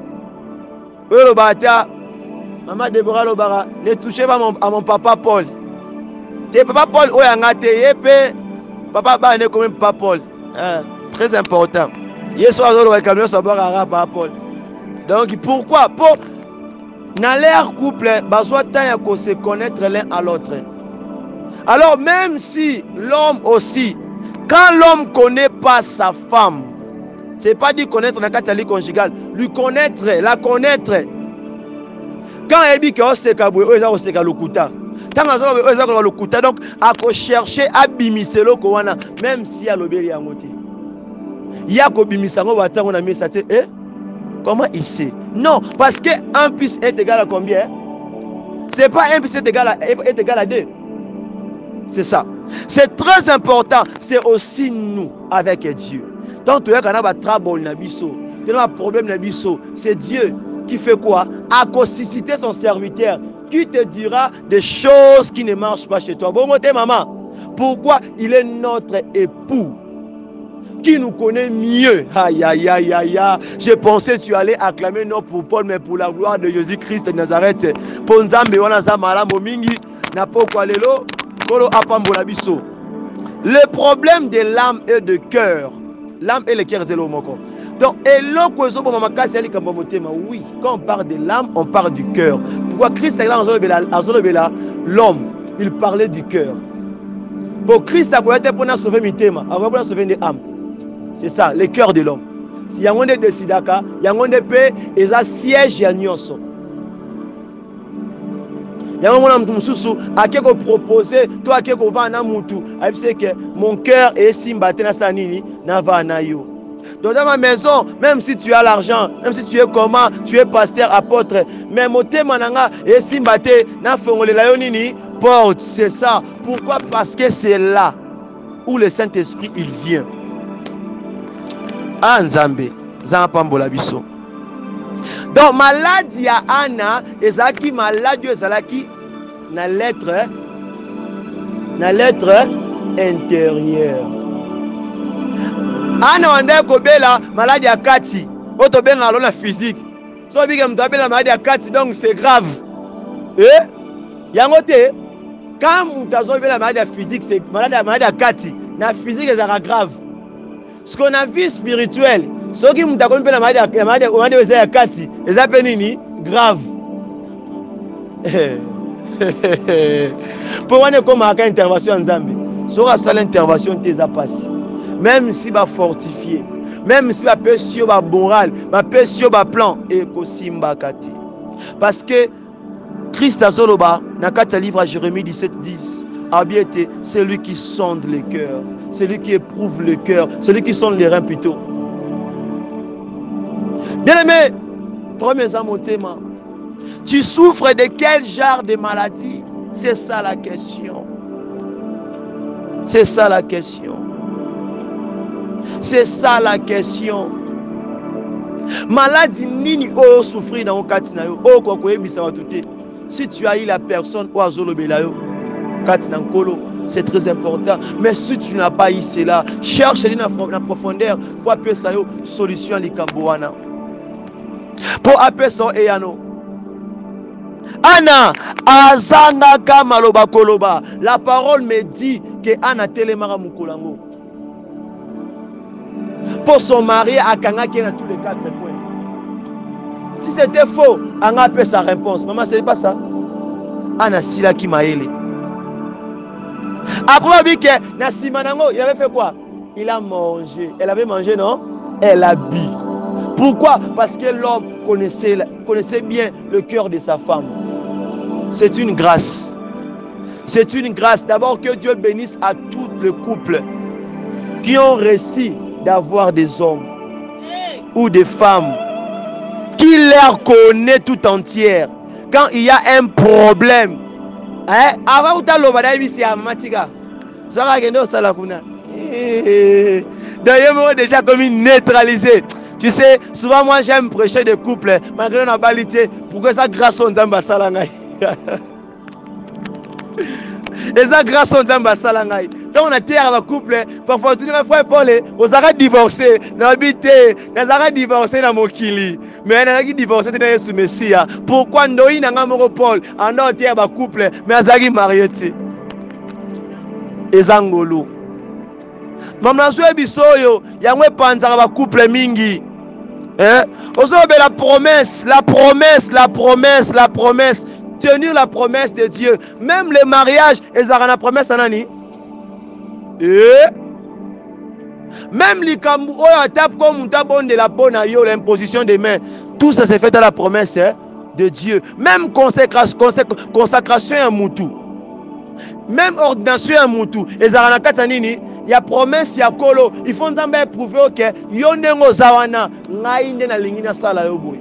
oyo lo bata maman Deborah Lobara ne touchez pas mon, à mon papa Paul. Et papa Paul, oh yangate yepe, papa ba ne comme papa Paul. Hein, très important. Yeso azolo welcome so bara papa Paul. Donc pourquoi? Pour dans leur couple, besoin temps qu'on se connaître l'un à l'autre. Alors même si l'homme aussi, quand l'homme connaît pas sa femme, c'est pas dit connaître la catégorie conjugale, lui connaître, la connaître. Quand elle dit que c'est kaboué, on sait que l'okuta. Tant que l'okuta, donc à chercher à bimiser le kowana, même si à l'obéi à moté. Il y a qu'au bimisango batang on a mis ça. Eh? Comment il sait? Non, parce que un plus est égal à combien? C'est pas un plus est égal à est égal à deux. C'est ça. C'est très important. C'est aussi nous avec Dieu. Donc tu as un trouble nabiso, tu as un problème nabiso. C'est Dieu qui fait quoi? À susciter son serviteur qui te dira des choses qui ne marchent pas chez toi. Bon, maman, pourquoi? Il est notre époux qui nous connaît mieux. Aïe, aïe, aïe, aïe, aïe. Je pensais que tu allais acclamer non pour Paul, mais pour la gloire de Jésus-Christ de Nazareth. Pour Nzambe, wana za malamu mingi, na pokwa lelo, kolo apambola biso. Le problème de l'âme et de cœur. L'âme et le cœur, c'est le moko. Donc, oui, quand on parle de l'âme, on parle du cœur. Pourquoi Christ est là, l'homme, il parlait du cœur. Pour Christ, il a sauvé mes thèmes, il a sauvé des âmes. C'est ça, le cœur de l'homme. Si il y a un de Sidaka, il y a un de paix, et ça siège à Nyonso. Il y a un moment où tu as proposé, toi qui vas à Moutou, tu sais que mon cœur est simbaté na sanini, na va na yo. Donc dans ma maison, même si tu as l'argent, même si tu es comment, tu es pasteur, apôtre, mais mon thème est simbaté, na fongole la yo nini, porte, c'est ça. Pourquoi? Parce que c'est là où le Saint-Esprit il vient. Ah Nzambe, Nzambe biso. Donc maladie à Anna, ezaki maladie ezalaki na lettre na lettre intérieure. Anna wanda kobela maladie à kati, otobela na la physique. So bige mtabela maladie à kati donc c'est grave. Eh? Yango te quand mutazobela maladie à physique c'est maladie maladie à kati, na physique ezaka grave. Ce qu'on a vu spirituel, ce qui m'a dit la maladie à kati, les appels grave. Pour moi, comme une intervention en Zambie, sera ça l'intervention tes passé. Même si va fortifier, même si va pesio va moral, va pesio va plan et kosimba kati. Parce que Christ azoloba, dans le livre à Jérémie dix-sept dix, Abiete, c'est lui qui sonde les cœurs, c'est lui qui éprouve le cœur, c'est lui qui sonde les reins plutôt. Bien aimé, premier amotema, tu souffres de quel genre de maladie? C'est ça la question. C'est ça la question. C'est ça la question. Maladie nini o souffrir dans okati na yo o ko ko ebisa watuté. Si tu as eu la personne ou azolobela yo kati na nkolo, c'est très important. Mais si tu n'as pas eu cela, cherche dans la profondeur pour appeler ça yo solution likambo wana. Pour appeler ça eyano. Anna azanga kamaloba koloba. La parole me dit que Anna telemara mukolango. Pour son mari à Kanga qui est dans tous les quatre points. Si c'était faux, on a appelé sa réponse. Maman, c'est pas ça. Anna Sila qui m'a aidé. Après, il avait fait quoi? Il a mangé. Elle avait mangé, non? Elle a bu. Pourquoi? Parce que l'homme connaissait, connaissait bien le cœur de sa femme. C'est une grâce. C'est une grâce. D'abord que Dieu bénisse à tout le couple qui ont réussi d'avoir des hommes ou des femmes qui leur connaît tout entière. Quand il y a un problème, hein, avant que tu d'ailleurs, déjà comme neutralisé. Tu sais, souvent moi j'aime prêcher des couples, malgré la balité, pourquoi ça grâce aux Nzamba Salangai. Et ça grâce aux Nzamba Salangai. Quand on a terre avec couple, parfois tu ne fois pas les, on s'arrête divorcer, n'habiter, on s'arrête divorcer dans mon kili. Mais on a divorcé dans le Messia. Pourquoi nous y n'avons pas Paul, on a terre avec couple, mais on s'arrête marié. Et Zangolo. Maman Zoé Bisoyo, il y a un panzar avec couple mingi. Hein? La promesse, la promesse, la promesse, la promesse. Tenir la promesse de Dieu. Même les mariages, ils ont la promesse à Nani. Et même les Kambou, comme de la bonne l'imposition des mains, tout ça s'est fait dans la promesse hein, de Dieu. Même consécration, consacration à Moutou. Même ordination à Moutou. Et Zarana Katanini, il y a promesse, il y a Kolo. Il faut nous prouver que Yonengo Zawana, Naïne na Lingina Sala Yoboy.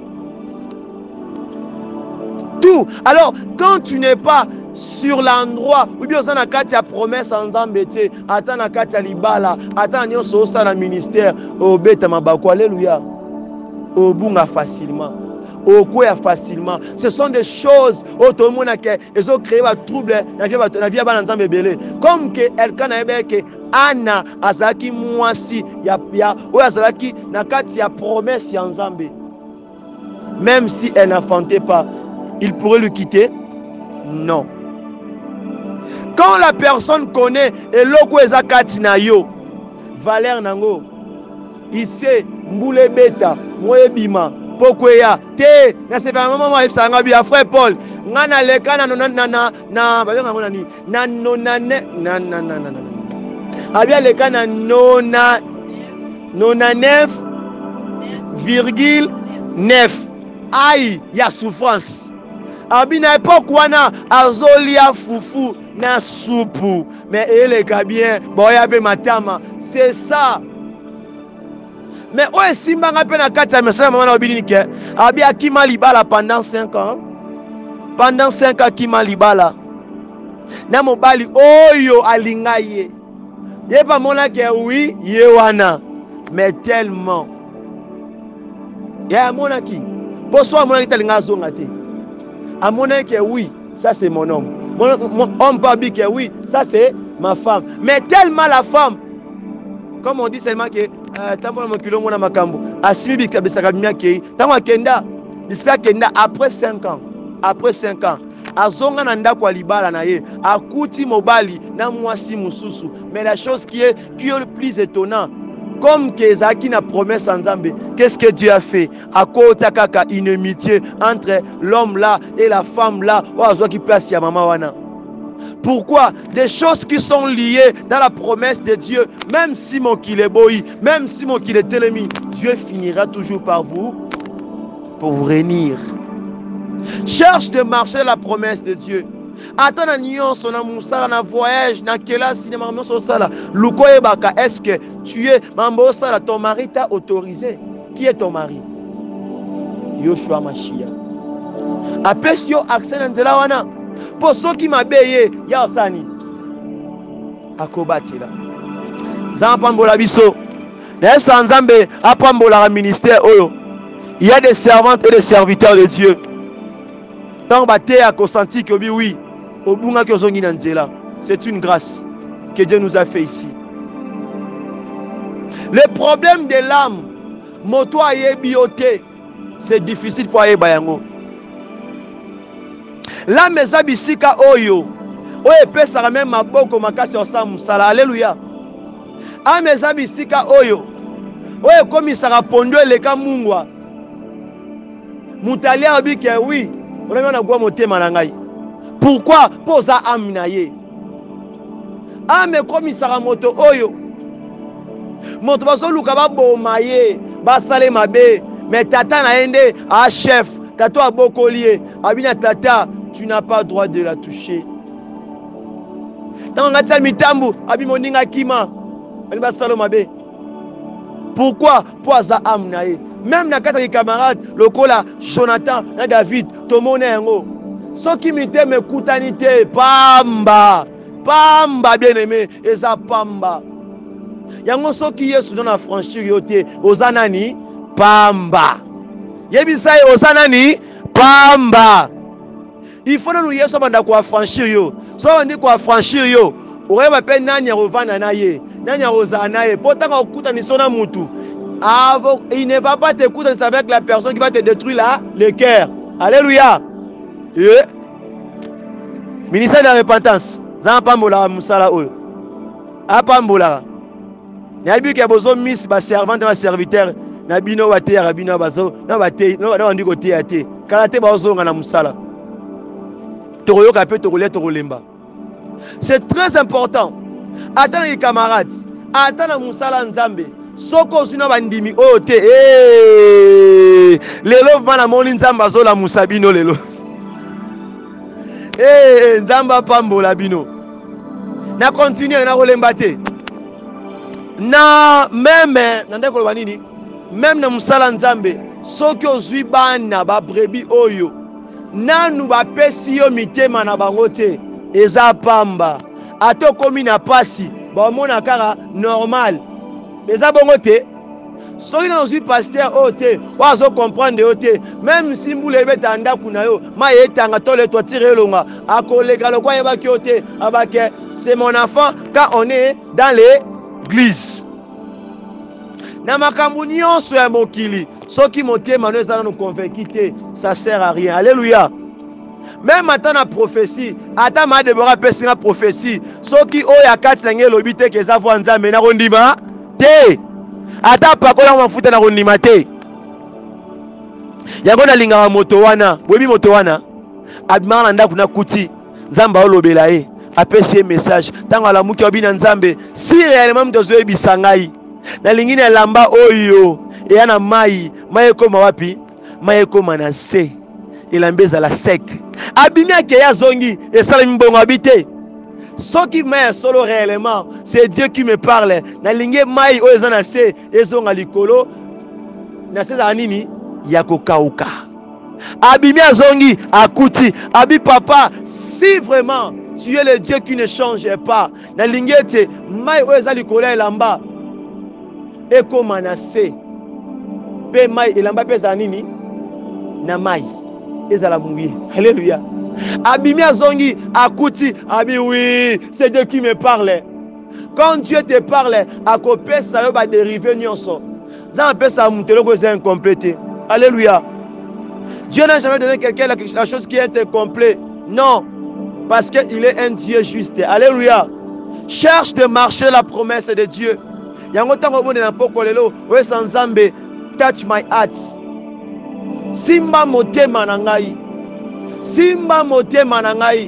Tout. Alors, quand tu n'es pas sur l'endroit où bien on a katia promesse en zambete, attends na katia libala, attends nyo so ça na ministère, au beta mabako, alléluia. Au bunga facilement. Au quoi facilement. Ce sont des choses où tout le monde a ils ont créé un trouble na vie na vie ba nzambe belé. Comme que elka na ebe que Anna azaki mwasi ya ya o azaki na katia promesse en nzambe. Même si elle n'enfantait pas, il pourrait le quitter? Non. Quand la personne connaît et loko ezakati na yo, valeur nango, il sait mboule beta, moyebima, pokweya, te, na se fa maman ma ifsanga bi frère Paul, ngana leka na na na na na ba nga nani, na nonane na na na na na. Abia leka na nona nonanef virgule neuf. Aïe, il y a souffrance. Abina époque wana azolia fufu na soupu. Mais elle est bien, boya be matama. C'est ça. Mais ouais, si m'a rappelé na kata message maman na obini ke. Abi akima libala pendant cinq ans. Pendant cinq ans akima libala. Na mobali oyo alingaye. Ye pas mona ke oui, ye wana. Mais tellement. Ya mona ki. Pour soi mona ki talinga zonga te. À mon avis que oui, ça c'est mon homme. Mon, mon homme pas dit que oui, ça c'est ma femme. Mais tellement la femme, comme on dit seulement que après cinq ans, après cinq ans, azonga nanda kwa libala na ye, akuti mobali na mwasi mususu. Mais la chose qui est qui est le plus étonnant, comme Kezaki n'a promesse en Zambé, qu'est-ce que Dieu a fait? À côté kaka une amitié entre l'homme là et la femme là, qui passe à maman wana. Pourquoi? Des choses qui sont liées dans la promesse de Dieu, même si mon qu'il est boy, même si mon qu'il est télémi, Dieu finira toujours par vous, pour vous réunir. Cherche de marcher la promesse de Dieu. Attends na nuance, na moussala, na voyage, na kela cinéma, na sala. Lukoye baka, est-ce que tu es mambo sala, ton mari t'a autorisé? Qui est ton mari? Yoshua Mashiach. Apes yo accès na nzela wana. Pour ceux qui m'abeye, ya osani. Akobatila. Zampambola biso. D'ailleurs, sans Nzambe, apambola ministère oyo. Il y a des servantes et des serviteurs de Dieu. Tant baté à consenti que oui, au bunga que zongi nanzela. C'est une grâce que Dieu nous a fait ici. Le problème de l'âme, moto aye bioté, c'est difficile pour aye bayango. L'âme ezabisika oyo, oyo pesa même maboko makasi osamu sala. Alléluia. Âme ezabisika oyo, oyo komisaka pondo eleka mungwa. Mutali abike oui, on a gwa motema na ngai. Pourquoi? Posa âme na ye. Âme komisaka moto oyo. Moto baso luka ba boma ye, ba sale mabe, mais tata na ende a chef, tato abokolié, abina tata, tu n'as pas droit de la toucher. Tant ngata mitambu, abi moninga kima, ani ba sale mabe. Pourquoi? Posa âme na ye. Même na kata ki camarade, lokola Jonathan, na David, tomone yango. So qui m'était me koutanité, pamba, pamba bien aimé, eza pamba. Yango so qui yesu dans la franchir yote, ozanani, pamba. Yebisa ozanani, pamba. Il faut nous yesu banda ko franchir yo. So on dit ko franchir yo, ore ba pe nanya rovana na ye, nanya rozana ye, potanga okutani sona mutu. Il ne va pas t'écouter avec la personne qui va te détruire là, le cœur. Alléluia. Yeah. Ministère de la repentance. Zampambola musala oyo. Apambola. Nabi ke bozo miss ba servante ba serviteur. Nabino wate rabino bazo. Na bate, no na ndi kote ate. Kala te bazo nga na musala. Toroyo ka pe torole torolemba. C'est très important. Attends les camarades. Attends musala nzambe. Soko sino bandimi ote eh lelo bana moni nzamba zola musabino lelo eh nzamba pambola bino na continuer na kolemba te na même na ndeko ba nini même na musala nzambe soki ozwi bana ba brebi oyo nanu ba pesi yo mitema na bango te eza pamba ato komi na pasi ba mona kaka normal. Mais ça bon côté, soki na aussi pasteur ote, wazo comprendre ote, même si vous levez tanda kunayo, ma yetanga tole to tirer longa, akolega lo kwa yeba ki ote, abake, c'est mon enfant quand on est dans l'église. Na makambu nyonso ya mokili, soki motema no ezana nous convaincu te, ça sert à rien. Alléluia. Même attends la prophétie, attends ma Déborah pesi na prophétie, soki oya kati na ngelo bite ke za vo nzambe na rondima te ata pakola mafuta na kondima te yango na linga moto wana bobi moto wana abimana ndaku na kuti nzamba olobela ye apesi message tango la muki obina nzambe si réellement mtozo ebisa ngai na lingine lamba oyo eya na mai mai koma wapi mai koma na se elambeza la sec abimi akeya zongi esala mbongo habité. Ce qui m'a solo réellement, c'est Dieu qui me parle. Na linge mai o ezana se ezonga likolo na se zanini yako kauka. Abimi azongi akuti abi papa si vraiment tu es le Dieu qui ne change pas. Na linge te mai o ezali likolo elamba eko manase pe mai elamba pe zanini na mai ezala muye. Alléluia. Abimi azongi akuti abi oui c'est Dieu qui me parle. Quand Dieu te parle akope sa yo ba dériver nyonso za pe sa mutelo ko c'est incomplété. Alléluia. Dieu n'a jamais donné quelqu'un la, la chose qui est incomplète. Non, parce qu'il est un Dieu juste. Alléluia. Cherche de marcher la promesse de Dieu. Yango tango bone na poko lelo we sanzambe touch my heart. Simba motema na ngai. Simba motema na ngai.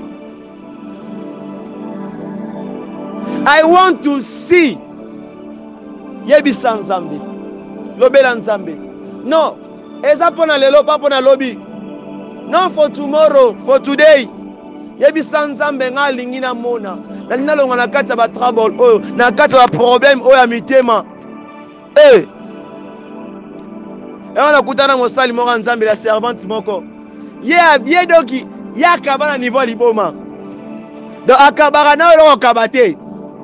I want to see yebisa nzambe lobela nzambe. Non, eza pona lelo pa pona lobi. non for tomorrow, for today. Yebi sanzambe nga lingi na mona. Na nina longa na kati ba trouble oyo, na kati ba problème oyo ya mitema. Eh. Et on a kutana mosali moko nzambe la servante moko. Ye abie doki, ya kabana niveau liboma. Donc akabara na lo kabate.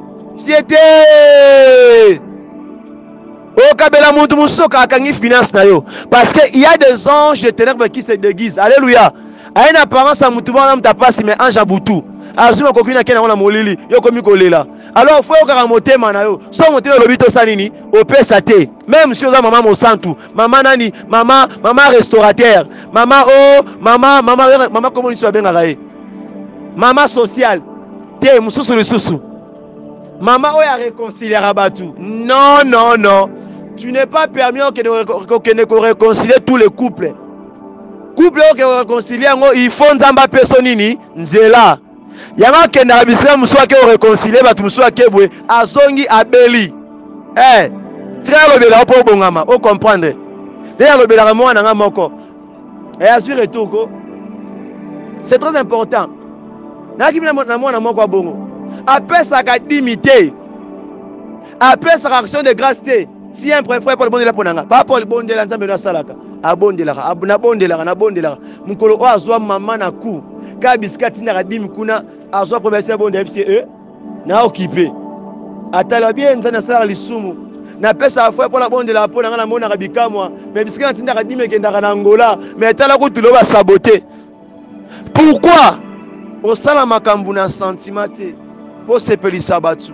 C'était au kabela muntu musoka akangi finance na yo parce que il y a des anges de ténèbres qui se déguisent. Alléluia. A une apparence à mutu bana mta passe mais ange abutu. Azuma kokina kena na molili yo komi kolela. Alors faut ka motema na yo. So motema lobito sanini au pesa te. Même si oza maman mo santu, maman nani, maman maman restaurateur, maman oh, maman maman maman comment on soit bien araé. Maman sociale. Te mususu lususu. Maman oya réconcilier Rabatu. Non, non, non. Tu n'es pas permis que ne réconcilier tous les couples. Couple qui réconcilier, il faut nzamba personne nzela. Yama kenda abisema muswa ke réconcilier batu muswa ke bwe azongi abeli. Eh, tira lobela po bongama, o comprendre. D'ailleurs lobela mo na moko. Et assure tout ko. C'est très important. Na ki na mo na moko bongo. Après ça, dimité. Après sa action de grâce, si un frère pour le bon de la ponanga, pas pour le bon de l'ensemble de la salaka, abonde la, abonde la, abonde la, mukolo o azwa maman na ku, ka biskati na dim kuna, azwa promesse bon de F C E, na occupé. Atala bien nzana sala lisumu, na pesa frère pour la bonde de la ponanga na mona rabika moi, mais biskati na dim ke ndaka na Angola, mais atala ko tulo ba saboter. Pourquoi? Au sala makambu na sentiment pour se pelisa batu.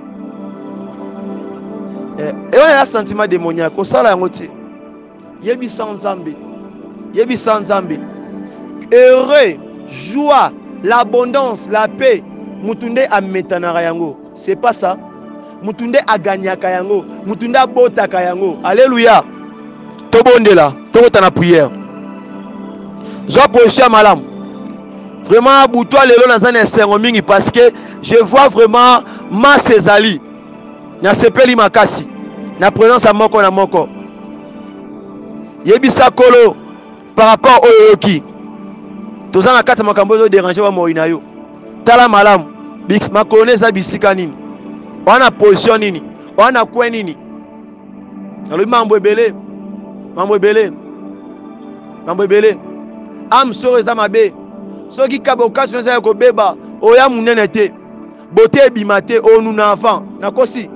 Et on a un sentiment démoniaque. Au sala yangote. Yebi sans zambe. Yebi sans zambe. Heureux, joie, l'abondance, la paix. Mutunde a metanara yango. C'est pas ça. Mutunde a gagnaka yango. Mutunde a botaka yango. Alléluia. Tobonde là. Tobota na prière. Zoa poche malam. Vraiment, boutoua lelo dans un instant mingi parce que je vois vraiment ma Césali. Na sepeli makasi. Na présence à moko na moko. Yebisa kolo par rapport au yoki. Toza na kati makambo zo déranger wa moina yo. Tala malam. Bix makone za bisika nini. Wana position nini. Wana kwen nini. Alo mambo ebele. Mambo ebele. Mambo ebele. Am so eza mabe. Soki kaboka tunza ko beba oya munene te bote bimate onu na enfant nakosi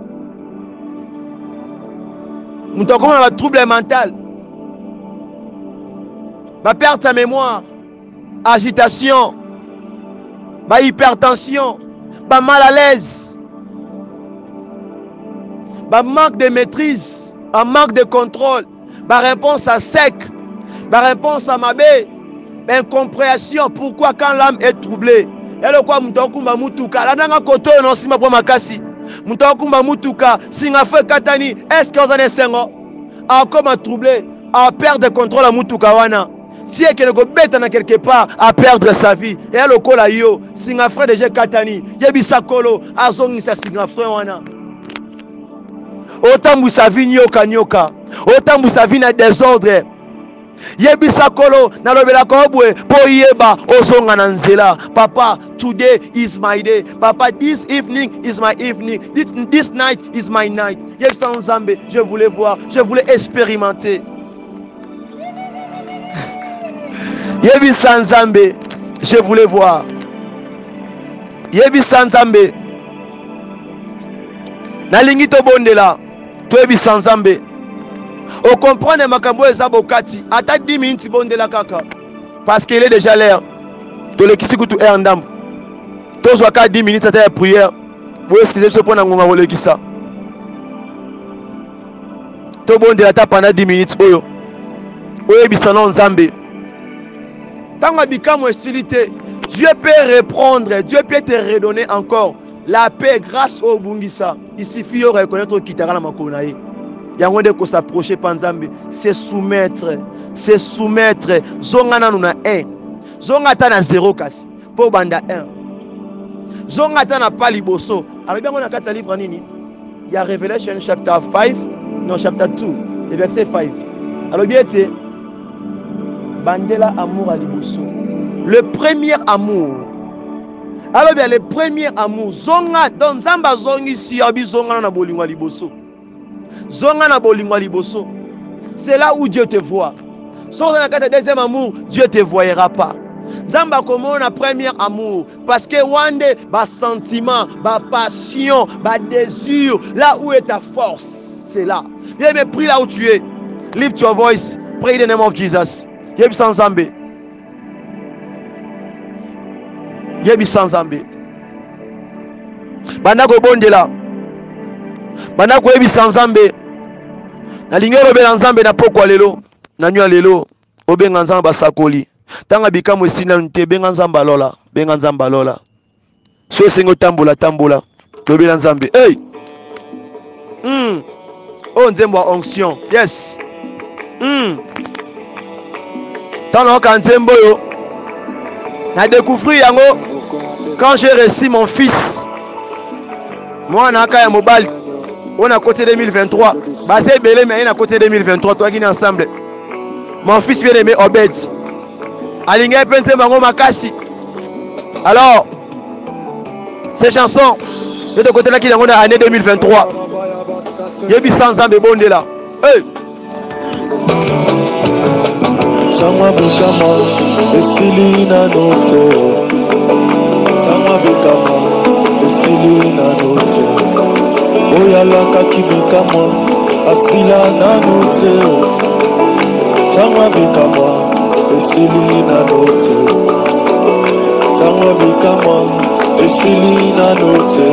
mutoko na trouble mental ba perte sa mémoire agitation ba hypertension ba mal à l'aise ba manque de maîtrise un manque de contrôle ba réponse à sec ba réponse à mabe. Incompréhension, pourquoi quand l'âme est troublée? Elle quoi mutakumba mutuka la nanga koto non sima kwa makasi mutakumba mutuka singa fe katani est-ce que vous en êtes sengo a comme troublé à perdre contrôle à mutuka wana si elle ko beta na quelque part à perdre sa vie et elle kola yo singa frère déjà katani yebisa kolo azongi sa singa frère wana autant sa vie nyoka nyoka autant sa vie na désordre. Yebisa kolo na lobela kobwe po yeba ozonga na nzela. Papa, today is my day. Papa, this evening is my evening. This, this night is my night. Yebisa nzambe, je voulais voir, je voulais expérimenter. Yebisa nzambe, je voulais voir. Yebisa nzambe. Na lingi to bondela, to yebisa nzambe. On comprend les makambo et zabokati. Attaque dix minutes bon de la kaka. Parce qu'il est déjà l'air. To le kisi kutu er ndam. To zwaka dix minutes à la prière. Vous excusez ce point dans le kisa. To bon de la ta pendant dix minutes oyo. Oyo bisanon nzambe. Tant bika mo hostilité, Dieu peut reprendre, Dieu peut te redonner encore la paix grâce au bungisa. Il suffit de reconnaître kitara na makonaye. Yango de ko s'approcher panzambe, c'est soumettre, c'est soumettre. Zonga na nuna un, zonga ta na zéro kasi, po banda un. Zonga ta na pali boso. Alors bien on a quatre livres nini. Il y a Revelation chapter five, non chapter two, le verset five. Alors bien c'est bandela amour à liboso. Le premier amour. Alors bien le premier amour zonga don zamba zongi si abi zonga na bolingwa liboso. Zonga na bolingwa liboso. C'est là où Dieu te voit. Sans dans le deuxième amour, Dieu te voyera pas. Zamba comme on a premier amour parce que wande ba sentiment, ba passion, ba désir, là où est ta force, c'est là. Il me prie là où tu es. Lift your voice, pray in the name of Jesus. Yebi sans Zambé. Yebi sans Zambé. Bandako bonde là. Bandako yebi sans Zambé. Na lingero be Nzambe na pokwa lelo. Na nywa lelo. Obenga Nzamba basakoli. Tanga bikamu esina nte benga Nzamba lola. Benga Nzamba lola. So sengo tambola tambola. Lobela Nzambe. Hey. Hmm. Oh Nzembo onction. Yes. Hmm. Tant que Nzembo yo. Na découvrir yango quand j'ai reçu mon fils. Moi na kaya mobile. On a côté deux mille vingt-trois. Bah c'est belé mais on a côté deux mille vingt-trois. Toi qui est ensemble. Mon fils bien aimé Obed. Alinga pente mango makasi. Alors, ces chansons de ton côté là qui est en année deux mille vingt-trois. Yebi sans Zambé bonde là. Hey. Sama bikama esili na note. Sama bikama esili na note. Oyalaka kibikama asila na note. Sama bikama esili na note. Sama bikama esili na note.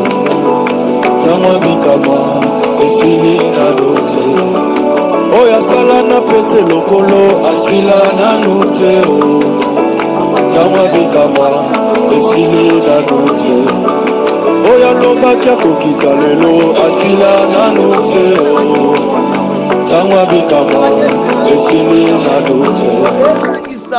Sama bikama esili na note. Oya sala na pete lokolo asila na note. Sama bikama esili na note. Oya loba kia kokita lelo asila na note. Sama bikama esili na note.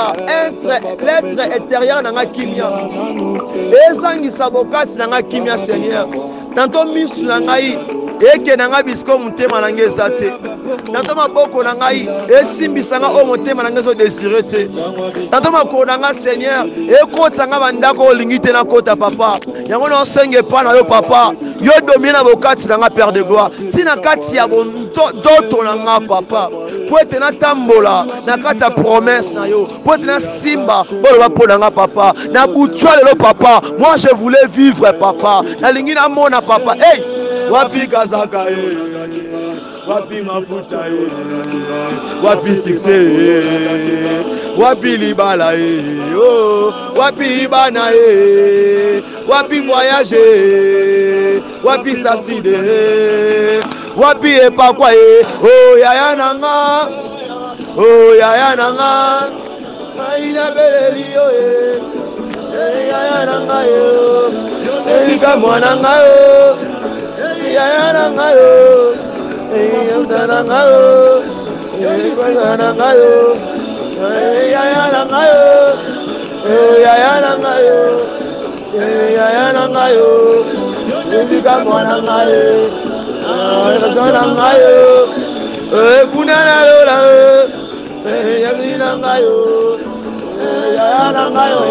L'être intérieur dans la kimia. Ezangisa bokati dans la kimia Seigneur. Tantôt misu na ngai eke na ngai bisko mutema na ngai zate. Tantôt maboko na ngai esimbisa nga o mutema na ngai zo désiré te. Tantôt makolo na ngai Seigneur ekota nga bandako olingite na kota papa. Yango na senge pa na yo papa. Yo domine na bokati na nga Père de gloire. Tina kati ya bonto doto na nga papa. Po ete na tambola na kati ya promesse na yo. Po ete na simba boloba po na nga papa. Na butwa lelo papa. Moi je voulais vivre papa. Na lingi na mona papa. Hey! Wapi kazaka e. Wapi mafuta e. Wapi succès e. Wapi libala e. Oh, wapi ibana e. Wapi voyage e. Wapi saside e. Wapi epakwa e. Oh yaya nanga. Oh yaya nanga. Maina beleli yo e. Yaya nanga yo. Erika mwana nga yo. Yaya nanga yo. Yaya nanga yo. Erika nanga yo. Yaya nanga yo. Yaya nanga yo. Yaya nanga yo. Erika mwana nga yo. Erika nanga yo. Kuna na lola yo. Yaya nanga yo. Yaya nanga yo.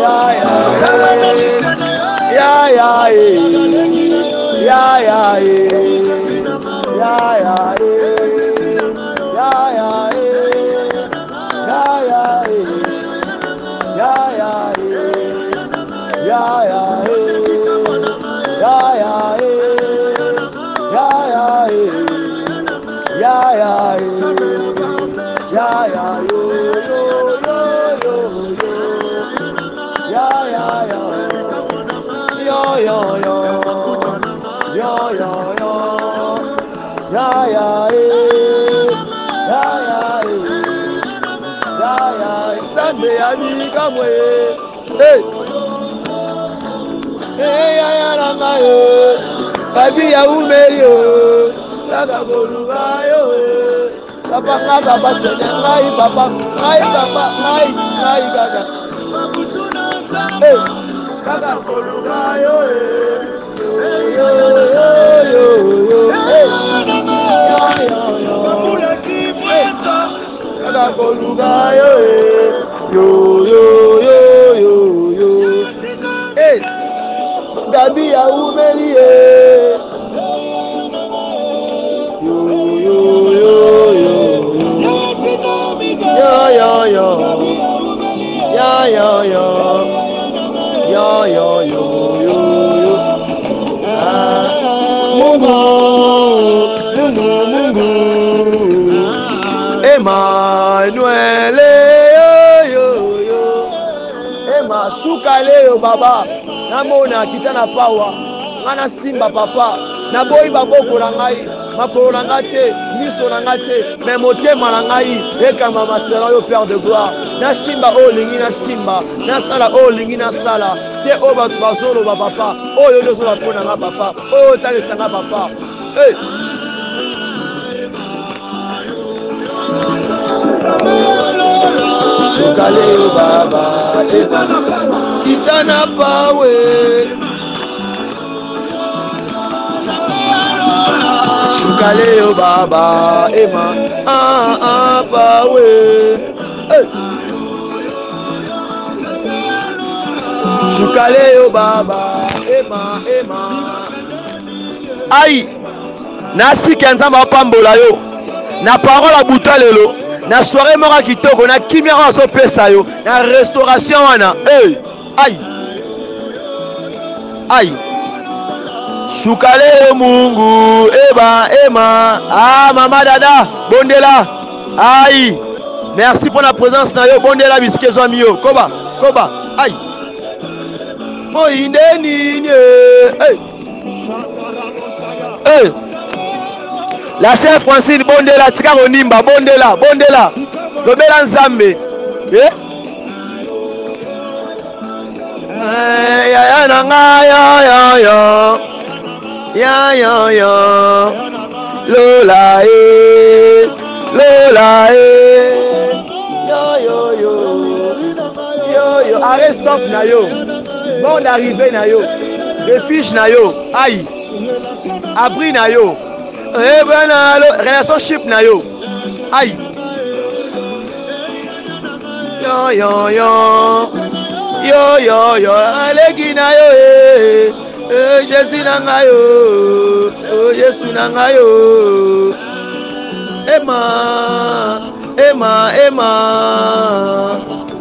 Ya ya ya ya ya ya yo yo yo yo yo yo ya ya eh ya ya eh ya ya Nzambe abika mwe eh eh ya ya nanga yo babi ya umeli yo daga boluba yo eh papa ngaka basene ngai papa ngai papa ngai ngai gaga eh daga boluba yo eh yo yo yo yo eh yo yo yo kaka koluka yo yo yo yo yo yo. Hey, Gabi ya umeli yo yo yo yo yo yo yo yo yo yo yo yo yo yo. Ah, Mungu Mungu Mungu Emmanuel yo yo yo Emma shuka leo baba namona kitana pawa ngana simba papa na boyi baboko na ngai makolo na ngai te miso na ngai te me motema na ngai ekama masera yo père de gloire na simba oyo olingi na simba nasala oyo olingi nasala te oyo bato bazoloba papa oyo ozoba mpo na nga papa oyo otalisa nga papa. Hey. Shukaleo baba itana pawe Shukaleo baba ema ah ah pawe. Hey. Shukaleo baba ema ema ai nasi kenzamba pambola yo na parole buta lelo na soirée mora kitoko na kimia so pesa yo na restauration wana. Hey ai ai Shukaleo Mungu eba ema ah mama dada bondela ai merci pour la présence na yo bondela biskezo mio koba koba ai mo indeni nye. Hey hey la sœur Francine bondela tika ronimba bondela bondela lobela nzambe eh ya ya na nga ya ya ya ya ya ya lola eh lola eh yo yo yo yo yo arrête stop na yo bon d'arrivée na yo refuge na yo aïe abri na yo eh bana relationship na yo aïe yo yo yo yo yo yo alegi na yo eh eh Jésus na nga yo oh Jésus na nga yo Emma Emma Emma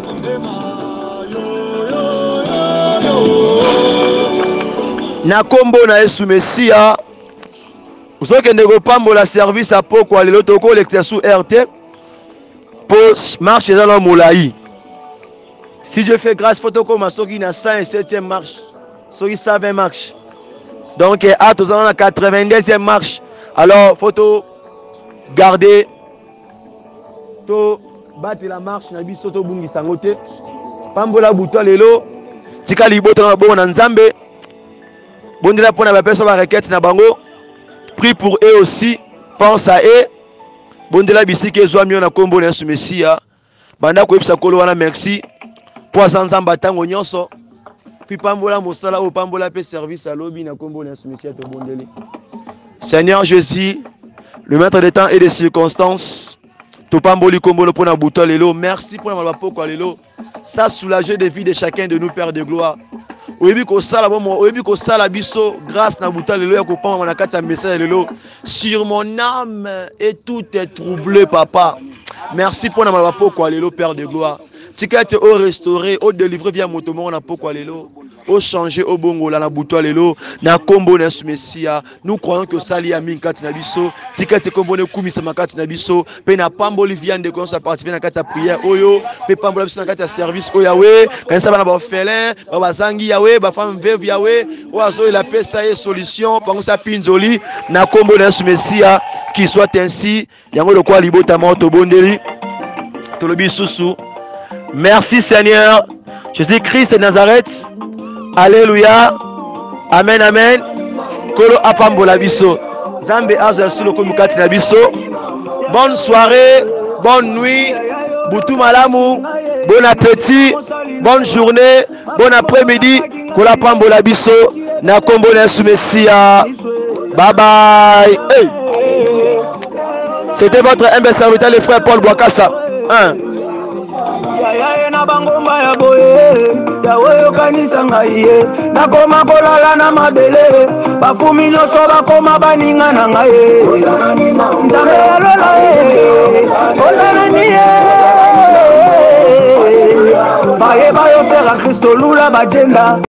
na kombo na Yesu Mesia uzokende kopambola service à poko lelo toko lecture sous R T pour marche dans le moulaï. Si je fais grâce photo comme soki na cent et septième marche soki cent vingt marche donc à tous dans la quatre-vingt-deuxième marche alors photo garder to battre la marche na biso to bungi sangote pambola buto lelo tika liboto na bongo na nzambe bondela pona ba personne ba requête na bango prie pour eux aussi pense à eux bondela bisiki ezwa mio na kombo na Yesu Mesia banda ko epsa kolo wana merci pour nzamba tango nyonso puis pambola mosala o pambola pe service à lobby na kombo na Yesu Mesia to bondeli. Seigneur Jésus, le maître des temps et des circonstances, to pamboli kombo pour na buto lelo, merci pour na mapoko lelo, ça soulager des vies de chacun de nous, Père de gloire. Oyebi ko sala bon oyebi ko sala biso grâce na buta lelo ya ko pamba na kati ya message lelo sur mon âme et tout est troublé papa. Merci pour na mapoko lelo, Père de gloire. Tikate au restaurer, au délivrer via motomo na poko lelo, au changer au bongo la na buto lelo na kombo na Yesu Mesia. Nous croyons que sali ya min kati na biso, tikate kombo ne kumisa makati na biso, pe na pamboli viande ko sa participer na kati ya prière oyo, pe pambola biso na kati ya service o yawe, kanisa bana ba orphelin, ba bazangi yawe, ba femme veuve yawe, o azo la pesa et solution, pango sa pinzoli na kombo na Yesu Mesia, qui soit ainsi, yango le kwa libota moto bondeli. Tolobi susu. Merci Seigneur, Jésus-Christ de Nazareth. Alléluia. Amen, amen. Kolo apambola biso. Zambe azo solo komukati na biso. Bonne soirée, bonne nuit, butu malamu, bon appétit, bonne journée, bon après-midi. Kolo apambola biso na kombo na Yesu Mesia. Bye bye. Hey. C'était votre humble serviteur le frère Paul Boakassa. Yaya na bangomba ya boye yawe yokanisa ngai ye nakoma kolala na mabele bafumi nyonso bakoma baninga na ngai nzambe yalola ye otanani ye bayeba yosera kristo lula bagenda